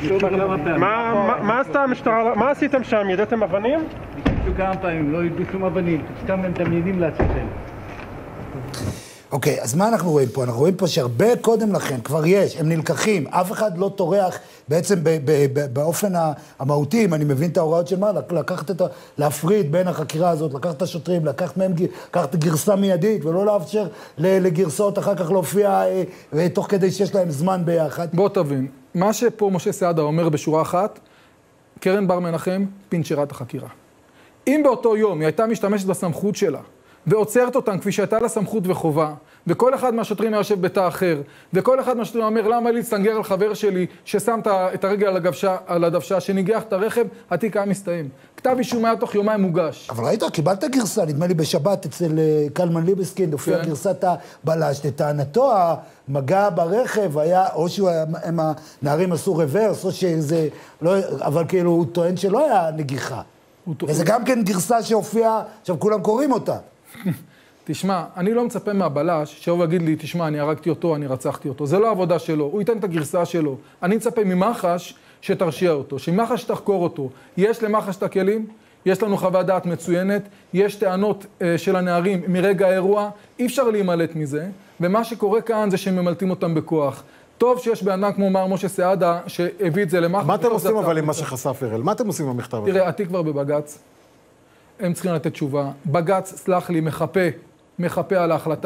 Speaker 9: מה עשתה המשטרה? מה עשיתם שם? ידעתם אבנים?
Speaker 8: התנגשו כמה פעמים, לא ידעו שום אבנים. סתם הם מדמיינים לעצמכם.
Speaker 2: אוקיי, אז מה אנחנו רואים פה? אנחנו רואים פה שהרבה קודם לכן כבר יש, הם נלקחים, אף אחד לא טורח בעצם באופן המהותי, אם אני מבין את ההוראות של מה, לקחת את ה... להפריד בין החקירה הזאת, לקחת את השוטרים, לקחת מהם, לקחת גרסה מיידית, ולא לאפשר לגרסאות אחר כך להופיע תוך כדי שיש להם זמן ביחד.
Speaker 6: בוא תבין, מה שפה משה סעדה אומר בשורה אחת, קרן בר מנחם פינצ'רה את החקירה. אם באותו יום היא הייתה משתמשת בסמכות שלה, ועוצרת אותם כפי שהייתה לה סמכות וחובה, וכל אחד מהשוטרים יושב בתא אחר, וכל אחד מהשוטרים אומר, למה לי להסתנגר על חבר שלי ששם את הרגל על הגבשה, על הדוושה, שניגח את הרכב, התיק היה מסתיים. כתב אישום היה תוך יומיים מוגש.
Speaker 2: אבל ראית, קיבלת גרסה, נדמה לי בשבת אצל קלמן ליבסקין, הופיע כן. גרסת הבלש, לטענתו המגע ברכב היה, או שהם הנערים עשו רוורס, או שזה, לא, אבל כאילו הוא טוען שלא היה נגיחה. וזה גם כן גרסה שהופיעה, עכשיו כולם קוראים אותה.
Speaker 6: תשמע, אני לא מצפה מהבלש שהוא יגיד לי, תשמע, אני הרגתי אותו, אני רצחתי אותו. זה לא העבודה שלו, הוא ייתן את הגרסה שלו. אני מצפה ממח"ש שתרשיע אותו, שמח"ש תחקור אותו. יש למח"ש את הכלים, יש לנו חוות דעת מצוינת, יש טענות אה, של הנערים מרגע האירוע, אי אפשר להימלט מזה, ומה שקורה כאן זה שהם ממלטים אותם בכוח. טוב שיש באדם כמו מר משה סעדה שהביא את זה למח"ש.
Speaker 1: מה אתם עושים אבל עם מה שחשף הראל? מה אתם עושים עם המכתב הזה?
Speaker 6: תראה, התיק כבר בבג"ץ. הם צריכים לתת תשובה. בג"ץ, סלח לי, מחפה, מחפה על ההחלטה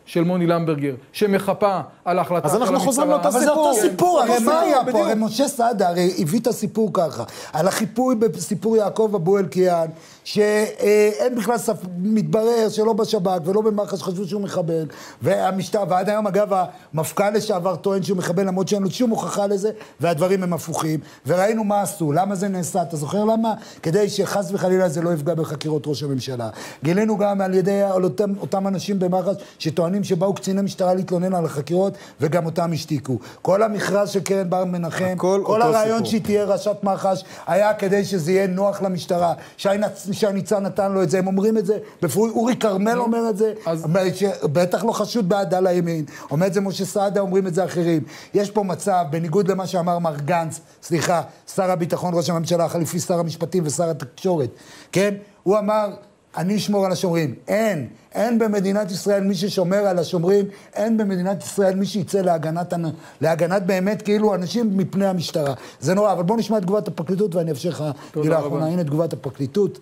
Speaker 6: של מוני למברגר, שמחפה על ההחלטה
Speaker 1: אז אנחנו חוזרים לאותה
Speaker 2: אבל זה
Speaker 1: סיפור.
Speaker 2: אותו סיפור, הרי מה היה
Speaker 1: בדיוק.
Speaker 2: פה? הרי משה סעדה הרי הביא את הסיפור ככה, על החיפוי בסיפור יעקב אבו אלקיעאן, שאין בכלל ספ... מתברר שלא בשב"כ ולא במח"ש חשבו שהוא מחבל, והמשטרה, ועד היום אגב המפכ"ל לשעבר טוען שהוא מחבל, למרות שאין לו שום הוכחה לזה, והדברים הם הפוכים, וראינו מה עשו, למה זה נעשה, אתה זוכר למה? כדי שחס וחלילה זה לא יפגע בחקירות ראש הממשלה. גילינו גם על ידי על אותם, אותם אנשים במח"ש שטוענים שבאו קציני משטרה להתלונן על החקירות, וגם אותם השתיקו. כל המכרז של קרן בר מנחם, כל הרעיון שהיא תהיה ראשת מח"ש, היה כדי שזה יהיה נוח למשטרה. שי ניצן נתן לו את זה, הם אומרים את זה, בפרוי, אורי קרמל אומר את זה, אז... בטח לא חשוד בעדה לימין, אומר את זה משה סעדה, אומרים את זה אחרים. יש פה מצב, בניגוד למה שאמר מר גנץ, סליחה, שר הביטחון, ראש הממשלה, החליפי שר המשפטים ושר התקשורת, כן? הוא אמר, אני אשמור על השומרים. אין, אין במדינת ישראל מי ששומר על השומרים, אין במדינת ישראל מי שיצא להגנת, להגנת באמת כאילו אנשים מפני המשטרה. זה נורא, אבל בוא נשמע את תגובת הפרקליטות ואני אפשר לך גילה האחרונה. הנה תגובת הפרקליטות.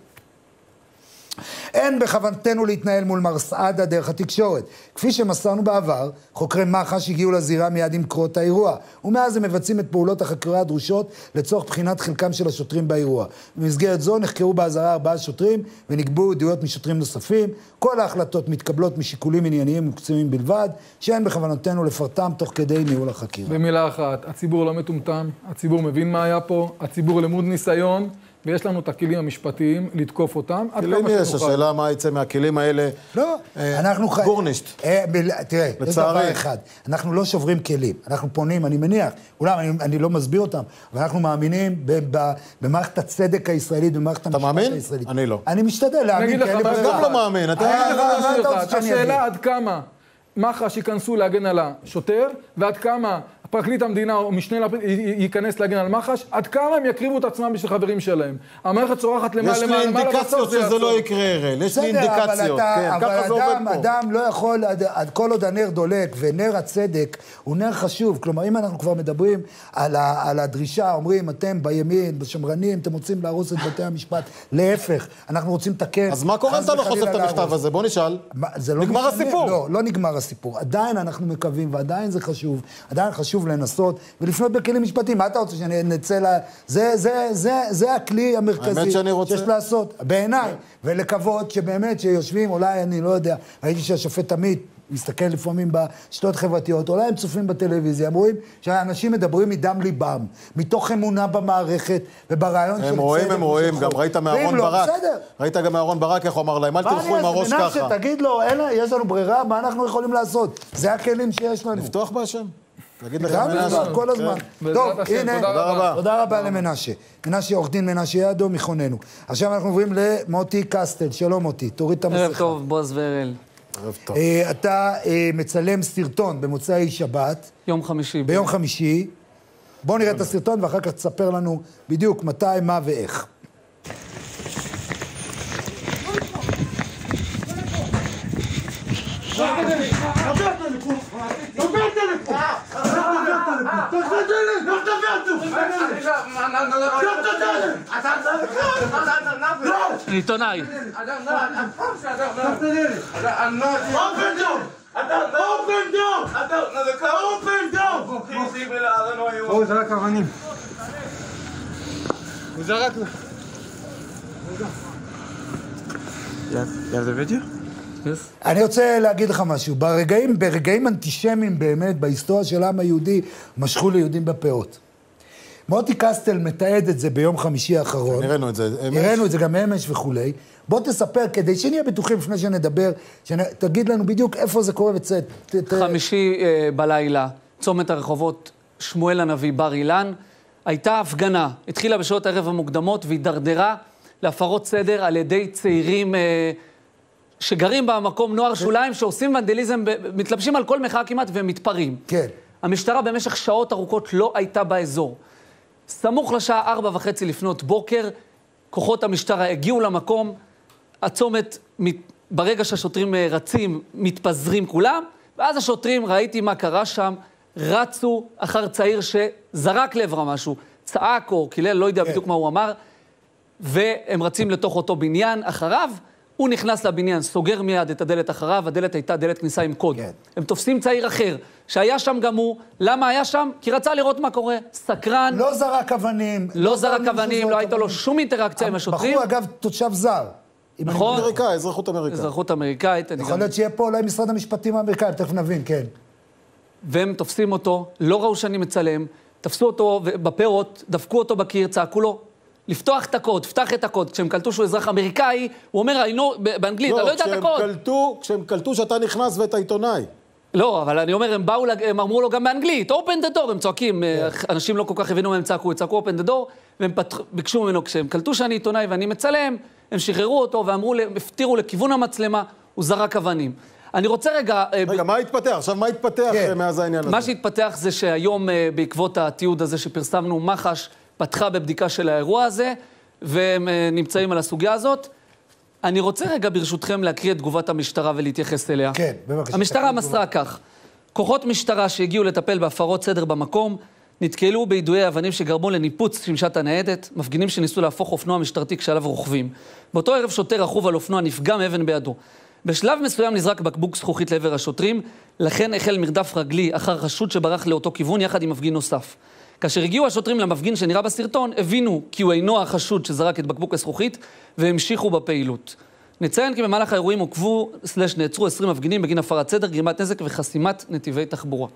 Speaker 2: אין בכוונתנו להתנהל מול מר סעדה דרך התקשורת. כפי שמסרנו בעבר, חוקרי מח"ש הגיעו לזירה מיד עם קרות האירוע, ומאז הם מבצעים את פעולות החקירה הדרושות לצורך בחינת חלקם של השוטרים באירוע. במסגרת זו נחקרו באזהרה ארבעה שוטרים ונקבעו עדויות משוטרים נוספים. כל ההחלטות מתקבלות משיקולים ענייניים ומקצועיים בלבד, שאין בכוונתנו לפרטם תוך כדי ניהול החקירה.
Speaker 6: במילה אחת, הציבור לא מטומטם, הציבור מבין מה היה פה, הציבור למוד ניסיון, ויש לנו את הכלים המשפטיים לתקוף אותם.
Speaker 1: כלים יש, השאלה מה יצא מהכלים האלה.
Speaker 2: לא, אנחנו חיים.
Speaker 1: גורנישט.
Speaker 2: תראה, יש דבר אחד, אנחנו לא שוברים כלים, אנחנו פונים, אני מניח, אולי אני לא מסביר אותם, אבל אנחנו מאמינים במערכת הצדק הישראלית, במערכת המשפט הישראלית.
Speaker 1: אתה מאמין? אני לא.
Speaker 2: אני משתדל להאמין.
Speaker 1: אני גם לא מאמין.
Speaker 6: השאלה עד כמה מח"ש ייכנסו להגן על השוטר, ועד כמה פרקליט המדינה או משנה ייכנס להגן על מח"ש, עד כמה הם יקריבו את עצמם בשביל חברים שלהם. המערכת צורחת למעלה למעלה
Speaker 1: למעלה. יש לי אינדיקציות שזה לא יקרה, הראל. יש לי אינדיקציות.
Speaker 2: אבל אדם לא יכול, כל עוד הנר דולק, ונר הצדק הוא נר חשוב. כלומר, אם אנחנו כבר מדברים על הדרישה, אומרים, אתם בימין, בשמרנים, אתם רוצים להרוס את בתי המשפט. להפך, אנחנו רוצים לתקן.
Speaker 1: אז מה קורה אם אתה לא חושף את המכתב הזה? בוא נשאל. נגמר הסיפור.
Speaker 2: לא, לא נגמר הסיפור. עדיין אנחנו מקווים, ועדיין זה חשוב. עדיין חשוב לנסות ולפנות בכלים משפטיים. מה אתה רוצה שאני נצא לה... זה, זה, זה, זה הכלי המרכזי שיש לעשות, בעיניי, ולקוות שבאמת שיושבים, אולי אני לא יודע, ראיתי שהשופט תמיד מסתכל לפעמים בשתות חברתיות, אולי הם צופים בטלוויזיה, הם רואים שהאנשים מדברים מדם ליבם, מתוך אמונה במערכת וברעיון של צדק.
Speaker 1: הם רואים, הם רואים, גם ראית מאהרון ברק. ראית גם מאהרון ברק, איך הוא אמר להם, אל תלכו עם הראש ככה.
Speaker 2: תגיד לו, יש לנו ברירה, מה אנחנו יכולים לעשות? זה הכלים שיש לנו.
Speaker 1: לפתוח בהשם. תגיד לך
Speaker 2: מנשה. כל הזמן. טוב, הנה.
Speaker 1: תודה רבה.
Speaker 2: תודה רבה למנשה. מנשה, עורך דין מנשה ידו מחוננו. עכשיו אנחנו עוברים למוטי קסטל. שלום מוטי, תוריד את המסכה.
Speaker 10: ערב טוב, בועז והראל.
Speaker 1: ערב טוב.
Speaker 2: אתה מצלם סרטון במוצאי שבת.
Speaker 10: יום חמישי.
Speaker 2: ביום חמישי. בוא נראה את הסרטון ואחר כך תספר לנו בדיוק מתי, מה ואיך.
Speaker 10: אני עיתונאי.
Speaker 9: הוא זרק אבנים. הוא זרק... יאללה וידאו?
Speaker 2: אני רוצה להגיד לך משהו, ברגעים, ברגעים אנטישמיים באמת, בהיסטוריה של העם היהודי, משכו ליהודים בפאות. מוטי קסטל מתעד את זה ביום חמישי האחרון.
Speaker 1: נראינו את זה אמש.
Speaker 2: נראינו את זה גם אמש וכולי. בוא תספר, כדי שנהיה בטוחים לפני שנדבר, תגיד לנו בדיוק איפה זה קורה וצאת.
Speaker 10: חמישי בלילה, צומת הרחובות שמואל הנביא בר אילן, הייתה הפגנה, התחילה בשעות הערב המוקדמות והידרדרה להפרות סדר על ידי צעירים שגרים במקום, נוער שוליים, שעושים ונדליזם, מתלבשים על כל מחאה כמעט ומתפרים.
Speaker 2: כן.
Speaker 10: המשטרה במשך שעות ארוכות לא הייתה באזור. סמוך לשעה ארבע וחצי לפנות בוקר, כוחות המשטרה הגיעו למקום, הצומת, ברגע שהשוטרים רצים, מתפזרים כולם, ואז השוטרים, ראיתי מה קרה שם, רצו אחר צעיר שזרק לעברה משהו, צעק או קילל, לא יודע בדיוק מה הוא אמר, והם רצים לתוך אותו בניין אחריו, הוא נכנס לבניין, סוגר מיד את הדלת אחריו, הדלת הייתה דלת כניסה עם קוד. כן. הם תופסים צעיר אחר, שהיה שם גם הוא. למה היה שם? כי רצה לראות מה קורה. סקרן.
Speaker 2: לא זרק אבנים.
Speaker 10: לא זרק אבנים, לא הייתה לו שום אינטראקציה עם השוטרים.
Speaker 2: בחור, אגב, תושב זר.
Speaker 10: נכון.
Speaker 1: אמריקאי, אזרחות אמריקאית.
Speaker 10: אזרחות אמריקאית.
Speaker 2: יכול להיות שיהיה פה אולי משרד המשפטים האמריקאי, תכף נבין, כן.
Speaker 10: והם תופסים אותו, לא ראו שאני מצלם, תפסו אותו בפירות, דפקו אותו בקיר, צעקו לו, לפתוח את הקוד, פתח את הקוד. כשהם קלטו שהוא אזרח אמריקאי, הוא אומר, היינו, באנגלית, אתה לא יודע את הקוד.
Speaker 1: קלטו, כשהם קלטו שאתה נכנס ואת העיתונאי.
Speaker 10: לא, אבל אני אומר, הם באו, הם אמרו לו גם באנגלית, open the door, הם צועקים, אנשים לא כל כך הבינו מה הם צעקו, הם צעקו open the door, והם ביקשו ממנו, כשהם קלטו שאני עיתונאי ואני מצלם, הם שחררו אותו ואמרו, הפתירו לכיוון המצלמה, הוא זרק אבנים. אני רוצה רגע...
Speaker 1: רגע, מה התפתח? עכשיו, מה התפתח מאז העניין הזה?
Speaker 10: מה שהתפתח זה שהיום, בעקבות התיעוד הזה שפרסמנו, מח"ש פתחה בבדיקה של האירוע הזה, והם נמצאים על הסוגיה הזאת. אני רוצה רגע ברשותכם להקריא את תגובת המשטרה ולהתייחס אליה.
Speaker 2: כן, בבקשה.
Speaker 10: המשטרה מסרה כך, כוחות משטרה שהגיעו לטפל בהפרות סדר במקום, נתקלו ביידויי אבנים שגרמו לניפוץ שמשת הניידת, מפגינים שניסו להפוך אופנוע משטרתי כשעליו רוכבים. באותו ערב שוטר רכוב על אופנוע נפגע מאבן בידו. בשלב מסוים נזרק בקבוק זכוכית לעבר השוטרים, לכן החל מרדף רגלי אחר חשוד שברח לאותו כיוון יחד עם מפגין נוסף. כאשר הגיעו השוטרים למפגין שנראה בסרטון, הבינו כי הוא אינו החשוד שזרק את בקבוק הזכוכית, והמשיכו בפעילות. נציין כי במהלך האירועים עוקבו, סלש נעצרו עשרים מפגינים בגין הפרת סדר, גרימת נזק וחסימת נתיבי תחבורה.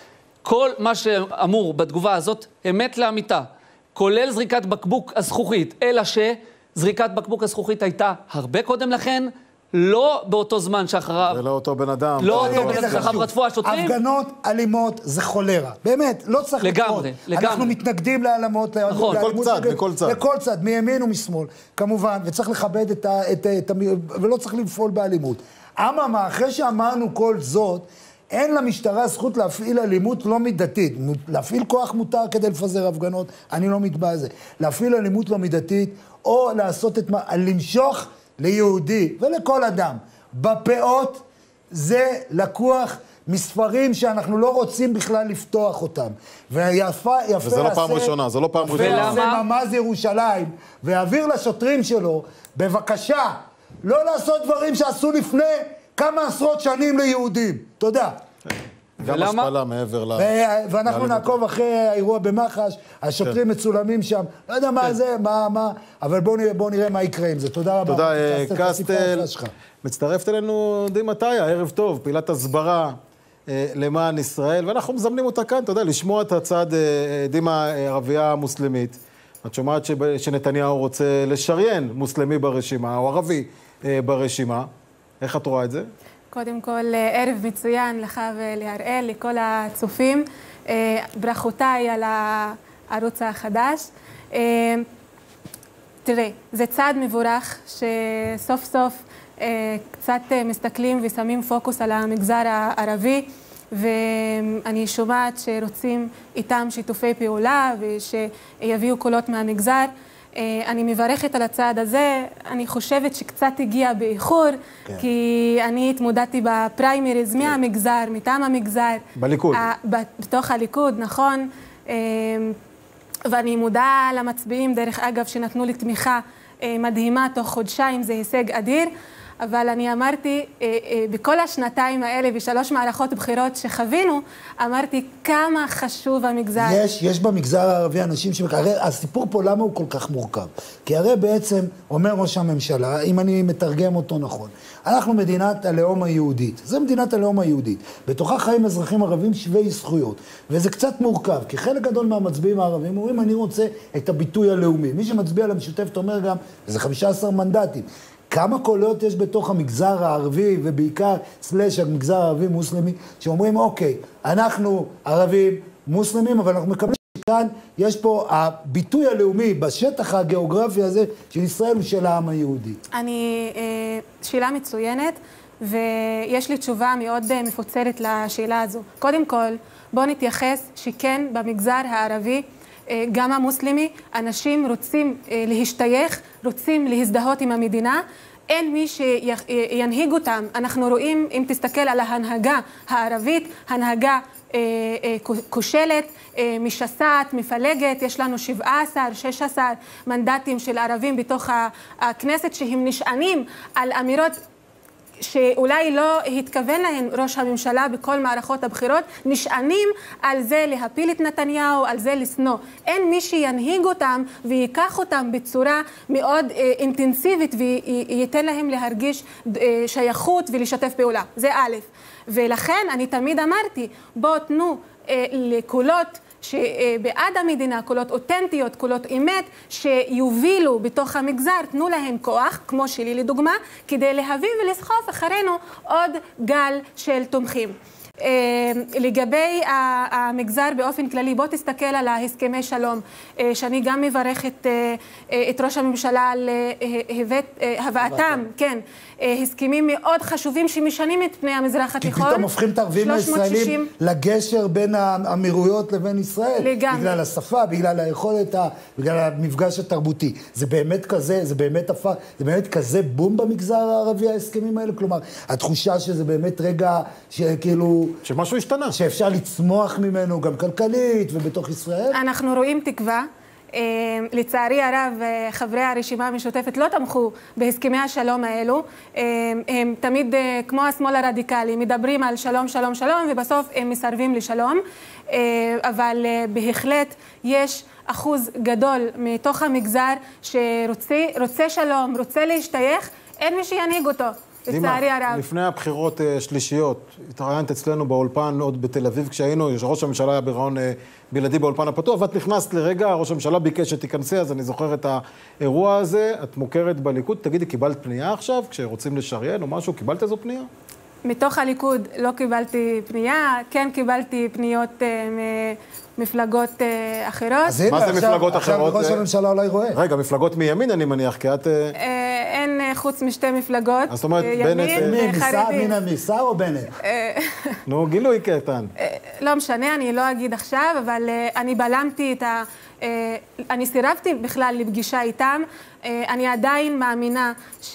Speaker 10: כל מה שאמור בתגובה הזאת, אמת לאמיתה, כולל זריקת בקבוק הזכוכית, אלא שזריקת בקבוק הזכוכית הייתה הרבה קודם לכן, לא באותו זמן שאחריו...
Speaker 1: ולא אותו בן אדם.
Speaker 10: לא אותו בן אדם שאחריו רדפו השוטרים.
Speaker 2: הפגנות אלימות זה חולרה. באמת, לא צריך לקרות.
Speaker 10: לגמרי, לגמרי.
Speaker 2: אנחנו מתנגדים להעלמות.
Speaker 1: נכון, כל צד, לכל צד.
Speaker 2: לכל צד, מימין ומשמאל, כמובן, וצריך לכבד את ה... את, את, ולא צריך לפעול באלימות. אממה, אחרי שאמרנו כל זאת, אין למשטרה זכות להפעיל אלימות לא מידתית. להפעיל כוח מותר כדי לפזר הפגנות, אני לא מתבע זה. להפעיל אלימות לא מידתית, או לעשות את מה... למשוך ליהודי ולכל אדם. בפאות זה לקוח מספרים שאנחנו לא רוצים בכלל לפתוח אותם. ויפה, יפה...
Speaker 1: וזה לא פעם ראשונה, זה לא פעם ראשונה.
Speaker 2: ויעשה ממ"ז ירושלים, ויעביר לשוטרים שלו, בבקשה, לא לעשות דברים שעשו לפני כמה עשרות שנים ליהודים. תודה.
Speaker 1: גם השפלה מעבר ל...
Speaker 2: ואנחנו נעקוב אחרי האירוע במח"ש, השוטרים מצולמים שם, לא יודע מה זה, מה, מה, אבל בואו נראה מה יקרה עם זה. תודה רבה.
Speaker 1: תודה, קסטל. מצטרפת אלינו די מתי, הערב טוב, פעילת הסברה למען ישראל, ואנחנו מזמנים אותה כאן, אתה יודע, לשמוע את הצד דימה ערבייה מוסלמית. את שומעת שנתניהו רוצה לשריין מוסלמי ברשימה, או ערבי ברשימה. איך את רואה את זה?
Speaker 11: קודם כל, ערב מצוין לך ולהראל, לכל הצופים. ברכותיי על הערוץ החדש. תראה, זה צעד מבורך שסוף סוף קצת מסתכלים ושמים פוקוס על המגזר הערבי, ואני שומעת שרוצים איתם שיתופי פעולה ושיביאו קולות מהמגזר. אני מברכת על הצעד הזה, אני חושבת שקצת הגיע באיחור, כן. כי אני התמודדתי בפריימריז כן. מהמגזר, מטעם המגזר.
Speaker 1: בליכוד.
Speaker 11: בתוך הליכוד, נכון. ואני מודעה למצביעים, דרך אגב, שנתנו לי תמיכה מדהימה תוך חודשיים, זה הישג אדיר. אבל אני אמרתי, בכל השנתיים האלה, בשלוש מערכות בחירות שחווינו, אמרתי כמה חשוב המגזר.
Speaker 2: יש, יש במגזר הערבי אנשים ש... הרי הסיפור פה למה הוא כל כך מורכב? כי הרי בעצם אומר ראש הממשלה, אם אני מתרגם אותו נכון, אנחנו מדינת הלאום היהודית. זה מדינת הלאום היהודית. בתוכה חיים אזרחים ערבים שווי זכויות. וזה קצת מורכב, כי חלק גדול מהמצביעים הערבים אומרים, אני רוצה את הביטוי הלאומי. מי שמצביע למשותפת אומר גם, וזה חמישה עשר מנדטים. כמה קולות יש בתוך המגזר הערבי, ובעיקר סלש המגזר הערבי מוסלמי, שאומרים, אוקיי, אנחנו ערבים מוסלמים, אבל אנחנו מקבלים שכאן יש פה הביטוי הלאומי בשטח הגיאוגרפי הזה של ישראל ושל העם היהודי.
Speaker 11: אני, שאלה מצוינת, ויש לי תשובה מאוד מפוצלת לשאלה הזו. קודם כל, בואו נתייחס שכן במגזר הערבי, גם המוסלמי, אנשים רוצים להשתייך, רוצים להזדהות עם המדינה, אין מי שינהיג אותם. אנחנו רואים, אם תסתכל על ההנהגה הערבית, הנהגה כושלת, משסעת, מפלגת. יש לנו שבעה עשר, שש עשרה מנדטים של ערבים בתוך הכנסת שהם נשענים על אמירות שאולי לא התכוון להן ראש הממשלה בכל מערכות הבחירות, נשענים על זה להפיל את נתניהו, על זה לשנוא. אין מי שינהיג אותם ויקח אותם בצורה מאוד אה, אינטנסיבית וייתן להם להרגיש אה, שייכות ולשתף פעולה. זה א'. ולכן אני תמיד אמרתי, בואו תנו אה, לקולות שבעד המדינה, קולות אותנטיות, קולות אמת, שיובילו בתוך המגזר, תנו להם כוח, כמו שלי לדוגמה, כדי להביא ולסחוף אחרינו עוד גל של תומכים. לגבי המגזר באופן כללי, בוא תסתכל על ההסכמי שלום, שאני גם מברכת את ראש הממשלה על הבאתם, כן, הסכמים מאוד חשובים שמשנים את פני המזרח התיכון.
Speaker 2: כי פתאום הופכים את הערבים הישראלים לגשר בין האמירויות לבין ישראל. לגמרי. בגלל השפה, בגלל היכולת, בגלל המפגש התרבותי. זה באמת כזה, זה באמת הפך, זה באמת כזה בום במגזר הערבי ההסכמים האלה? כלומר, התחושה שזה באמת רגע שכאילו...
Speaker 1: שמשהו השתנה.
Speaker 2: שאפשר לצמוח ממנו גם כלכלית ובתוך ישראל?
Speaker 11: אנחנו רואים תקווה. לצערי הרב, חברי הרשימה המשותפת לא תמכו בהסכמי השלום האלו. הם תמיד, כמו השמאל הרדיקלי, מדברים על שלום, שלום, שלום, ובסוף הם מסרבים לשלום. אבל בהחלט יש אחוז גדול מתוך המגזר שרוצה שלום, רוצה להשתייך, אין מי שינהיג אותו. לצערי הרב.
Speaker 1: לפני הבחירות שלישיות, התראיינת אצלנו באולפן עוד בתל אביב, כשהיינו, ראש הממשלה היה ברעיון בלעדי באולפן הפתוח, ואת נכנסת לרגע, ראש הממשלה ביקש שתיכנסי, אז אני זוכר את האירוע הזה, את מוכרת בליכוד, תגידי, קיבלת פנייה עכשיו, כשרוצים לשריין או משהו, קיבלת איזו פנייה?
Speaker 11: מתוך הליכוד לא קיבלתי פנייה, כן קיבלתי פניות מפלגות אחרות.
Speaker 1: מה זה מפלגות אחרות?
Speaker 2: עכשיו ראש הממשלה אולי רואה.
Speaker 1: רגע, מפלגות מימין אני מניח, כי את...
Speaker 11: אין חוץ משתי מפלגות.
Speaker 1: זאת אומרת, בנט...
Speaker 2: מינה מישר או בנט?
Speaker 1: נו, גילוי קטן.
Speaker 11: לא משנה, אני לא אגיד עכשיו, אבל אני בלמתי את ה... אני סירבתי בכלל לפגישה איתם. אני עדיין מאמינה ש...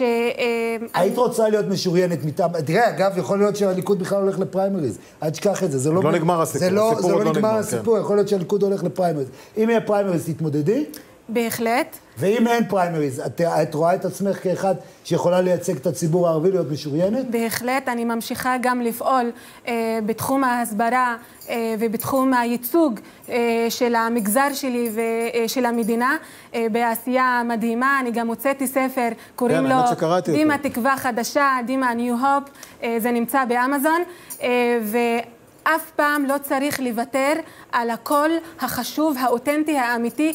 Speaker 2: היית רוצה להיות משוריינת מטעם... תראה, אגב, יכול להיות שהליכוד בכלל הולך לפריימריז. אל תשכח את זה. זה
Speaker 1: לא נגמר הסיפור.
Speaker 2: זה לא נגמר הסיפור. יכול להיות שהליכוד הולך לפריימריז. אם יהיה פריימריז, תתמודדי?
Speaker 11: בהחלט.
Speaker 2: ואם אין פריימריז, את, את רואה את עצמך כאחד שיכולה לייצג את הציבור הערבי להיות משוריינת?
Speaker 11: בהחלט, אני ממשיכה גם לפעול אה, בתחום ההסברה אה, ובתחום הייצוג אה, של המגזר שלי ושל המדינה, אה, בעשייה מדהימה. אני גם הוצאתי ספר, קוראים
Speaker 1: כן,
Speaker 11: לו דימה תקווה חדשה, דימה ניו הופ, אה, זה נמצא באמזון, אה, ו... אף פעם לא צריך לוותר על הקול החשוב, האותנטי, האמיתי,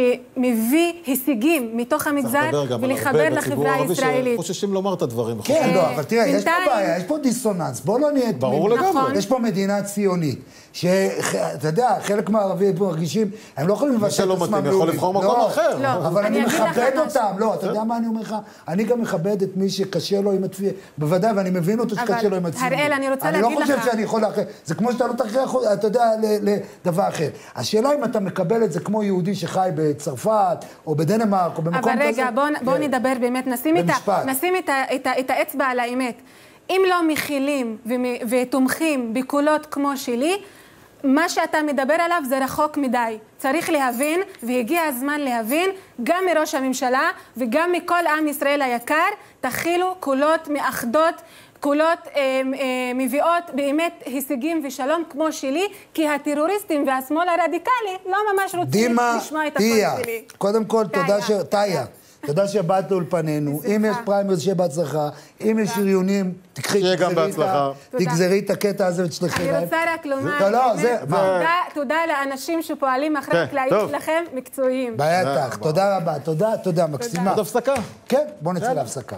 Speaker 11: שמביא הישגים מתוך המגזר ולחבר לחברה הישראלית.
Speaker 1: חוששים לומר את הדברים.
Speaker 2: כן, לא, אבל תראה, יש פה בעיה, יש פה דיסוננס. בוא לא נהיה...
Speaker 1: ברור לגמרי.
Speaker 2: יש פה מדינה ציונית, שאתה יודע, חלק מהערבים פה מרגישים, הם לא יכולים לבשל את עצמם לאומית.
Speaker 1: יכול לבחור מקום אחר.
Speaker 2: אבל אני מכבד אותם. לא, אתה יודע מה אני אומר לך? אני גם מכבד את מי שקשה לו עם התפילה. בוודאי, ואני מבין אותו שקשה לו עם התפילה.
Speaker 11: הראל, אני רוצה להגיד לך.
Speaker 2: אני לא חושב שאני יכול לאחר. זה כמו שאתה לא תכריח, אתה יודע, לדבר אחר. השאלה אם אתה מקבל את זה כמו יהודי שחי בצרפת, או בדנמרק, או במקום כזה.
Speaker 11: אבל רגע, בואו נדבר באמת, נשים את האצבע על האמת. אם לא מכילים ותומכים בקולות כמו שלי, מה שאתה מדבר עליו זה רחוק מדי. צריך להבין, והגיע הזמן להבין, גם מראש הממשלה וגם מכל עם ישראל היקר, תכילו קולות מאחדות, קולות אה, אה, מביאות באמת הישגים ושלום כמו שלי, כי הטרוריסטים והשמאל הרדיקלי לא ממש רוצים לשמוע את הקול שלי.
Speaker 2: קודם כל, תודה ש... תאיה. תודה שבאת לאולפנינו. אם יש פריימריז שיהיה בהצלחה, אם יש שריונים, תגזרי את הקטע הזה ותשלחי להם.
Speaker 11: אני רוצה רק לומר, תודה לאנשים שפועלים אחרי הקלעים שלכם מקצועיים.
Speaker 2: בטח, תודה רבה, תודה, תודה, מקסימה.
Speaker 1: עוד הפסקה?
Speaker 2: כן, בוא נצא להפסקה.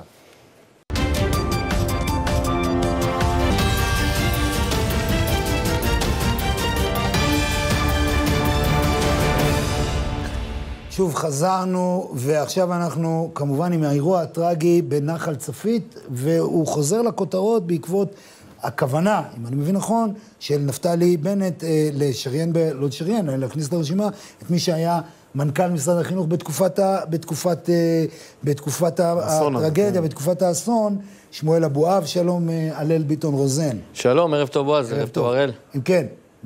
Speaker 2: שוב חזרנו, ועכשיו אנחנו כמובן עם האירוע הטרגי בנחל צפית, והוא חוזר לכותרות בעקבות הכוונה, אם אני מבין נכון, של נפתלי בנט אה, לשריין, ב, לא לשריין, אלא להכניס לרשימה את מי שהיה מנכ"ל משרד החינוך בתקופת, ה, בתקופת, אה, בתקופת הטרגדיה, בתקופת האסון, שמואל אבואב. שלום, אה, הלל ביטון רוזן.
Speaker 12: שלום, ערב טוב בועז, ערב טוב הראל.
Speaker 2: אם כן,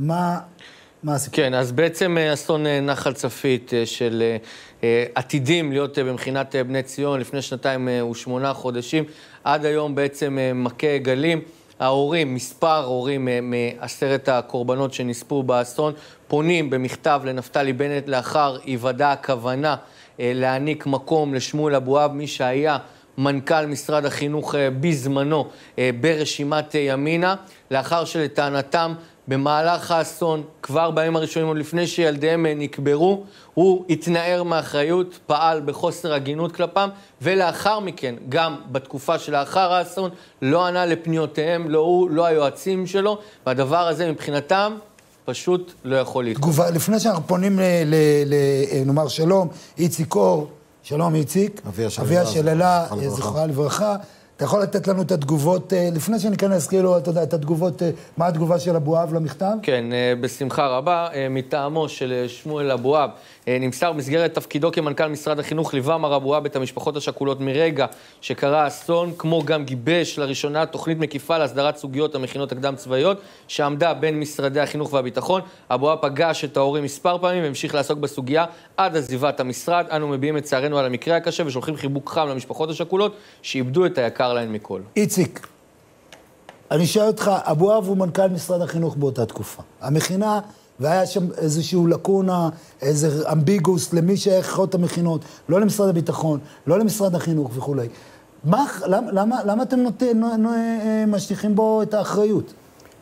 Speaker 2: מה, מה הסיפור?
Speaker 12: כן, אז בעצם אסון נחל צפית של עתידים להיות במכינת בני ציון לפני שנתיים ושמונה חודשים, עד היום בעצם מכה גלים. ההורים, מספר הורים מעשרת הקורבנות שנספו באסון, פונים במכתב לנפתלי בנט לאחר היוודע הכוונה להעניק מקום לשמואל אבואב, מי שהיה מנכ"ל משרד החינוך בזמנו ברשימת ימינה, לאחר שלטענתם במהלך האסון, כבר בימים הראשונים, עוד לפני שילדיהם נקברו, הוא התנער מאחריות, פעל בחוסר הגינות כלפם, ולאחר מכן, גם בתקופה שלאחר האסון, לא ענה לפניותיהם, לא הוא, לא היועצים שלו, והדבר הזה מבחינתם פשוט לא יכול להתקום.
Speaker 2: תגובה, לפני שאנחנו פונים ל, ל, ל, נאמר שלום, איציק אור, שלום איציק, אביה של אלה, זכרה לברכה, אתה יכול לתת לנו את התגובות, לפני שניכנס, כאילו, אתה יודע, את התגובות, מה התגובה של אבואב למכתב?
Speaker 12: כן, בשמחה רבה. מטעמו של שמואל אבואב, נמסר במסגרת תפקידו כמנכ"ל משרד החינוך, ליווה מר אבואב את המשפחות השכולות מרגע שקרה אסון, כמו גם גיבש לראשונה תוכנית מקיפה להסדרת סוגיות המכינות הקדם צבאיות, שעמדה בין משרדי החינוך והביטחון. אבואב פגש את ההורים מספר פעמים והמשיך לעסוק בסוגיה עד עזיבת המשרד. אנו מביעים את צערנו על המקרה הקשה ושולחים חיבוק חם למשפחות השכולות שאיבדו את היקר להן מכל.
Speaker 2: איציק, אני שואל אותך, אבואב הוא מנכ"ל משרד החינוך באותה תקופה. המכינה, והיה שם איזשהו לקונה, איזה אמביגוס למי שייכות את המכינות, לא למשרד הביטחון, לא למשרד החינוך וכו'. מה, למה, למה, למה אתם נות, נות, משליכים בו את האחריות?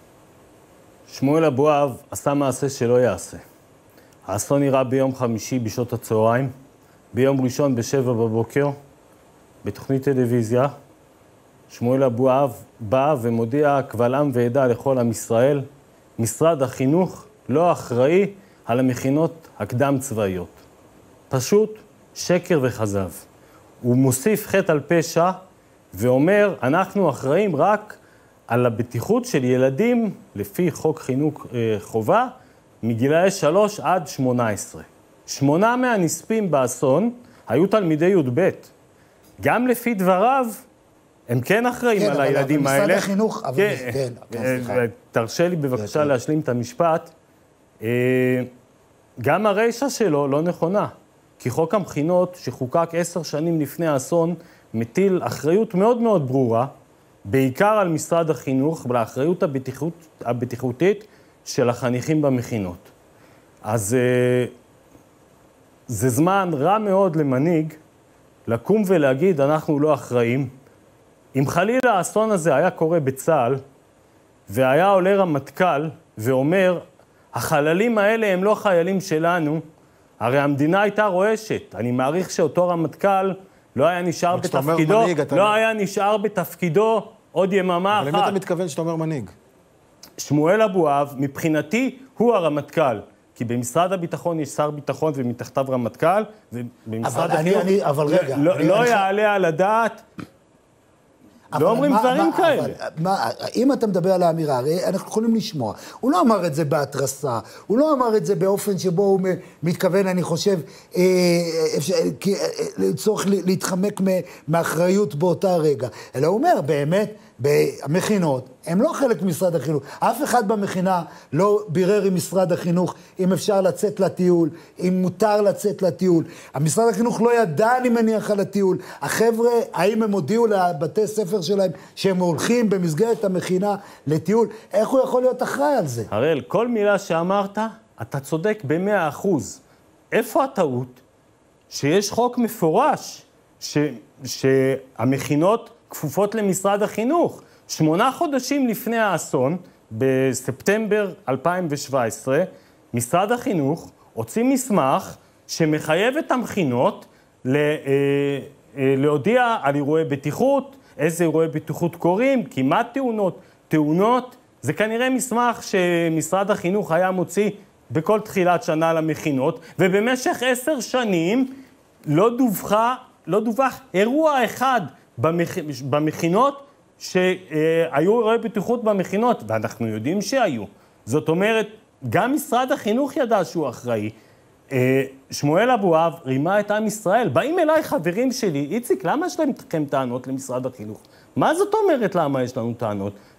Speaker 13: שמואל אבואב עשה מעשה שלא יעשה. האסון נראה ביום חמישי בשעות הצהריים, ביום ראשון בשבע בבוקר, בתוכנית טלוויזיה. שמואל אבואב בא ומודיע קבל עם ועדה לכל עם ישראל, משרד החינוך לא אחראי על המכינות הקדם צבאיות. פשוט שקר וחזב. הוא מוסיף חטא על פשע ואומר, אנחנו אחראים רק על הבטיחות של ילדים לפי חוק חינוך אה, חובה, מגילאי שלוש עד שמונה עשרה. שמונה מהנספים באסון היו תלמידי י"ב. גם לפי דבריו, הם כן אחראים
Speaker 2: כן,
Speaker 13: על הילדים
Speaker 2: אבל
Speaker 13: האלה.
Speaker 2: משרד החינוך, אבל
Speaker 13: כן,
Speaker 2: כן, כן, סליחה.
Speaker 13: תרשה לי בבקשה להשלים את המשפט. גם הרשע שלו לא נכונה, כי חוק המכינות שחוקק עשר שנים לפני האסון, מטיל אחריות מאוד מאוד ברורה, בעיקר על משרד החינוך, ולאחריות הבטיחות, הבטיחותית של החניכים במכינות. אז זה זמן רע מאוד למנהיג, לקום ולהגיד, אנחנו לא אחראים. אם חלילה האסון הזה היה קורה בצה"ל, והיה עולה רמטכ"ל ואומר, החללים האלה הם לא חיילים שלנו, הרי המדינה הייתה רועשת. אני מעריך שאותו רמטכ"ל לא היה נשאר בתפקידו, מנהיג, לא אתה... היה נשאר בתפקידו עוד יממה אחת.
Speaker 1: אבל למי אתה מתכוון שאתה אומר מנהיג?
Speaker 13: שמואל אבואב, מבחינתי, הוא הרמטכ"ל. כי במשרד הביטחון יש שר ביטחון ומתחתיו רמטכ"ל, ובמשרד החינוך לא, לא יעלה על הדעת, לא אומרים מה, דברים
Speaker 2: מה,
Speaker 13: כאלה.
Speaker 2: אבל, מה, אם אתה מדבר על האמירה, הרי אנחנו יכולים לשמוע. הוא לא אמר את זה בהתרסה, הוא לא אמר את זה באופן שבו הוא מתכוון, אני חושב, אה, אפשר, אה, צורך להתחמק מאחריות באותה רגע. אלא הוא אומר, באמת, במכינות, הם לא חלק ממשרד החינוך. אף אחד במכינה לא בירר עם משרד החינוך אם אפשר לצאת לטיול, אם מותר לצאת לטיול. המשרד החינוך לא ידע, אני מניח, על הטיול. החבר'ה, האם הם הודיעו לבתי ספר שלהם שהם הולכים במסגרת המכינה לטיול? איך הוא יכול להיות אחראי על זה?
Speaker 13: הראל, כל מילה שאמרת, אתה צודק במאה אחוז. איפה הטעות? שיש חוק מפורש ש... שהמכינות כפופות למשרד החינוך. שמונה חודשים לפני האסון, בספטמבר אלפיים שבע עשרה, משרד החינוך הוציא מסמך שמחייב את המכינות להודיע על אירועי בטיחות, איזה אירועי בטיחות קורים, כמעט תאונות, תאונות. זה כנראה מסמך שמשרד החינוך היה מוציא בכל תחילת שנה למכינות, ובמשך עשר שנים לא דווחא, לא דווח אירוע אחד במכ... במכינות שהיו אירועי בטיחות במכינות, ואנחנו יודעים שהיו. זאת אומרת, גם משרד החינוך ידע שהוא אחראי. שמואל אבואב רימה את עם ישראל. באים אליי חברים שלי, איציק, למה יש להם טענות למשרד החינוך? מה זאת אומרת למה יש לנו טענות?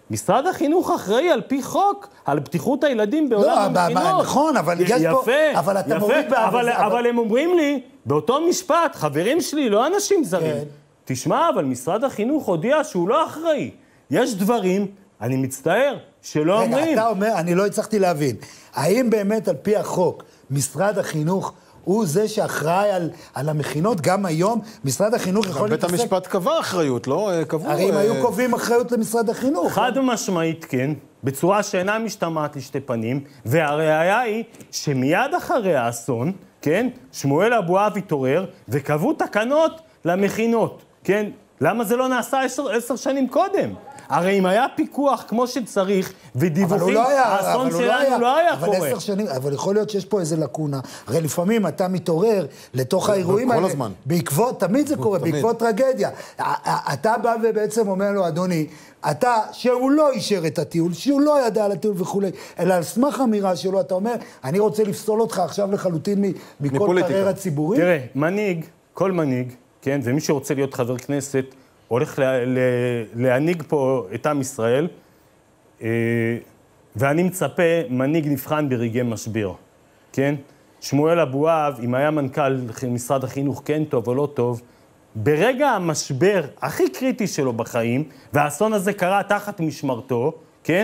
Speaker 13: משרד החינוך אחראי על פי חוק, על בטיחות הילדים בעולם
Speaker 2: לא,
Speaker 13: המכינות.
Speaker 2: נכון, אבל יש
Speaker 13: יפה,
Speaker 2: פה... אבל אתה
Speaker 13: יפה,
Speaker 2: מוריד...
Speaker 13: אבל, אבל... אבל הם אומרים לי, באותו משפט, חברים שלי, לא אנשים זרים. כן. תשמע, אבל משרד החינוך הודיע שהוא לא אחראי. יש דברים, אני מצטער, שלא
Speaker 2: רגע,
Speaker 13: אומרים.
Speaker 2: רגע, אתה אומר, אני לא הצלחתי להבין. האם באמת על פי החוק, משרד החינוך הוא זה שאחראי על, על המכינות? גם היום משרד החינוך יכול להתעסק...
Speaker 1: בית המשפט קבע אחריות, לא? קבעו...
Speaker 2: הרי אם היו קובעים אחריות למשרד החינוך.
Speaker 13: חד משמעית, כן, בצורה שאינה משתמעת לשתי פנים, והראיה היא שמיד אחרי האסון, כן, שמואל אבואב התעורר וקבעו תקנות למכינות, כן? למה זה לא נעשה עשר, עשר שנים קודם? הרי אם היה פיקוח כמו שצריך, ודיווחים, האסון שלנו לא היה קורה.
Speaker 2: אבל עשר שנים, אבל יכול להיות שיש פה איזה לקונה. הרי לפעמים אתה מתעורר לתוך האירועים האלה. כל הזמן. בעקבות, תמיד זה קורה, בעקבות טרגדיה. אתה בא ובעצם אומר לו, אדוני, אתה, שהוא לא אישר את הטיול, שהוא לא ידע על הטיול וכו', אלא על סמך אמירה שלו, אתה אומר, אני רוצה לפסול אותך עכשיו לחלוטין מכל קריירה ציבורית.
Speaker 13: תראה, מנהיג, כל מנהיג, כן, ומי שרוצה להיות חבר כנסת, הולך לה, לה, להנהיג פה את עם ישראל, אה, ואני מצפה מנהיג נבחן ברגעי משבר, כן? שמואל אבואב, אם היה מנכ"ל משרד החינוך כן טוב או לא טוב, ברגע המשבר הכי קריטי שלו בחיים, והאסון הזה קרה תחת משמרתו, כן?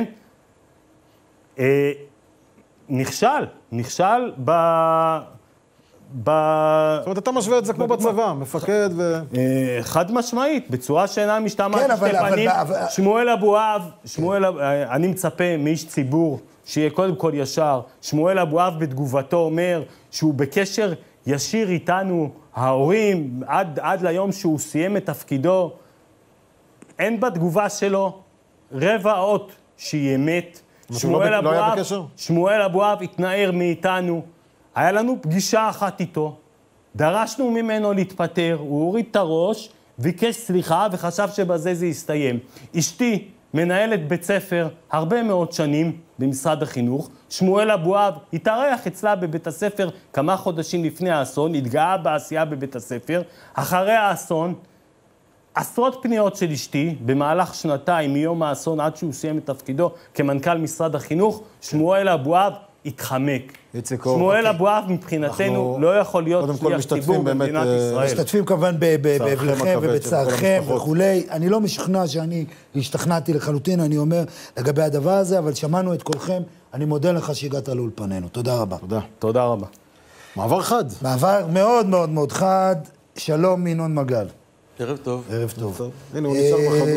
Speaker 13: אה, נכשל, נכשל ב... ב...
Speaker 1: זאת אומרת, אתה משווה את זה כמו בצבא, מפקד ו...
Speaker 13: חד משמעית, בצורה שאינה משתמעת לשתי פנים. שמואל אבואב, שמואל, אני מצפה מאיש ציבור שיהיה קודם כל ישר. שמואל אבואב בתגובתו אומר שהוא בקשר ישיר איתנו, ההורים, עד, עד ליום שהוא סיים את תפקידו. אין בתגובה שלו רבע אות שהיא אמת. שמואל אבואב, שמואל אבואב התנער מאיתנו. היה לנו פגישה אחת איתו, דרשנו ממנו להתפטר, הוא הוריד את הראש, ביקש סליחה וחשב שבזה זה יסתיים. אשתי מנהלת בית ספר הרבה מאוד שנים במשרד החינוך, שמואל אבואב התארח אצלה בבית הספר כמה חודשים לפני האסון, התגאה בעשייה בבית הספר. אחרי האסון, עשרות פניות של אשתי, במהלך שנתיים מיום האסון עד שהוא סיים את תפקידו כמנכ"ל משרד החינוך, שמואל אבואב התחמק. שמואל אבואב מבחינתנו לא יכול להיות שליח ציבור במדינת ישראל.
Speaker 2: משתתפים כמובן באבלכם ובצערכם וכולי. אני לא משכנע שאני השתכנעתי לחלוטין, אני אומר לגבי הדבר הזה, אבל שמענו את כולכם. אני מודה לך שהגעת לאולפנינו. תודה רבה.
Speaker 1: תודה.
Speaker 13: תודה רבה.
Speaker 1: מעבר חד.
Speaker 2: מעבר מאוד מאוד מאוד חד. שלום ינון מגל.
Speaker 14: ערב טוב.
Speaker 2: ערב טוב.
Speaker 1: הנה, הוא נשאר בחדות.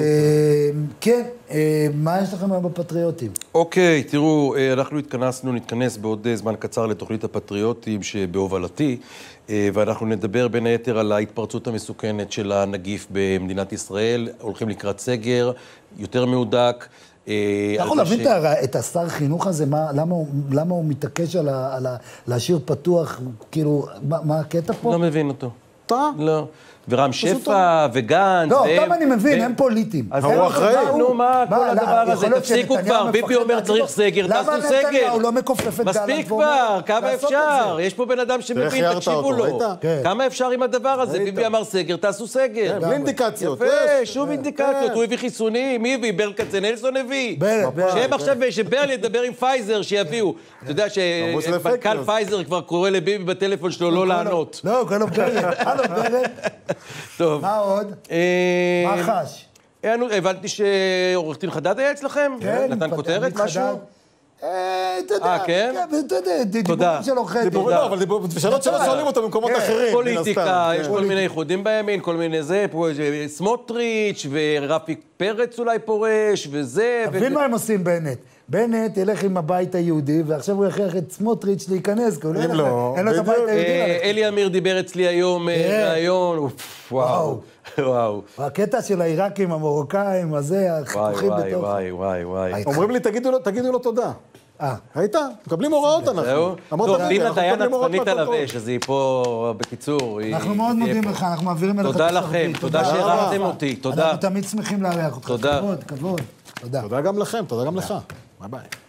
Speaker 2: כן, מה יש לכם בפטריוטים?
Speaker 14: אוקיי, תראו, אנחנו התכנסנו, נתכנס בעוד זמן קצר לתוכנית הפטריוטים שבהובלתי, ואנחנו נדבר בין היתר על ההתפרצות המסוכנת של הנגיף במדינת ישראל, הולכים לקראת סגר, יותר מהודק.
Speaker 2: אתה יכול להבין את השר חינוך הזה, למה הוא מתעקש על להשאיר פתוח, כאילו, מה הקטע פה?
Speaker 14: לא מבין אותו.
Speaker 2: אתה?
Speaker 14: לא. ורם שפע וגנץ.
Speaker 2: לא, אותם אני מבין, הם פוליטיים.
Speaker 14: אז הוא אחראי. נו, מה כל הדבר הזה? תפסיקו כבר, ביבי אומר צריך סגר, תעשו סגר.
Speaker 2: למה נתניהו לא מכופף את גלנט?
Speaker 14: מספיק כבר, כמה אפשר? יש פה בן אדם שמבין, תקשיבו לו. כמה אפשר עם הדבר הזה? ביבי אמר סגר, תעשו סגר.
Speaker 1: בלי אינדיקציות.
Speaker 14: יפה, שום אינדיקציות. הוא הביא חיסונים, מי הביא? ברל כצנלסון הביא. שהם עכשיו, שברל ידבר עם פייזר, שיביאו. אתה יודע שמנכ"ל פייזר כבר קורא לביבי בטלפון שלו לא לענות.
Speaker 2: לא, קורא לו ברל. הלו, ברל.
Speaker 14: טוב.
Speaker 2: מה עוד? מה חש?
Speaker 14: הבנתי שעורך דין חדד היה אצלכם?
Speaker 2: כן.
Speaker 14: נתן כותרת, משהו?
Speaker 2: אתה יודע,
Speaker 14: אה, כן?
Speaker 2: אתה יודע, דיבורים של עורכי דין.
Speaker 1: לא, אבל שאלות שלא שואלים אותו במקומות אחרים.
Speaker 14: פוליטיקה, יש כל מיני ייחודים בימין, כל מיני זה, סמוטריץ' ורפי פרץ אולי פורש, וזה.
Speaker 2: תבין מה הם עושים בנט. בנט ילך עם הבית היהודי, ועכשיו הוא יכריח את סמוטריץ' להיכנס, כי הוא לא ילך, אין לו את הבית היהודי.
Speaker 14: אלי אמיר דיבר אצלי היום, רעיון, וואו, וואו.
Speaker 2: הקטע של העיראקים, המרוקאים, הזה, החיכוכים בתוך.
Speaker 14: וואי, וואי, וואי.
Speaker 1: אומרים לי, תגידו לו תודה. אה. היית? מקבלים הוראות אנחנו.
Speaker 14: טוב, לינה דיין עצמנית על הווש, אז היא פה בקיצור.
Speaker 2: אנחנו מאוד מודים לך, אנחנו מעבירים אליך את
Speaker 14: תודה לכם, תודה שהרחתם אותי, תודה.
Speaker 2: אנחנו תמיד שמחים לארח אותך.
Speaker 14: תודה.
Speaker 2: כבוד, כבוד.
Speaker 1: תודה גם לכם, תודה גם לך. ביי ביי.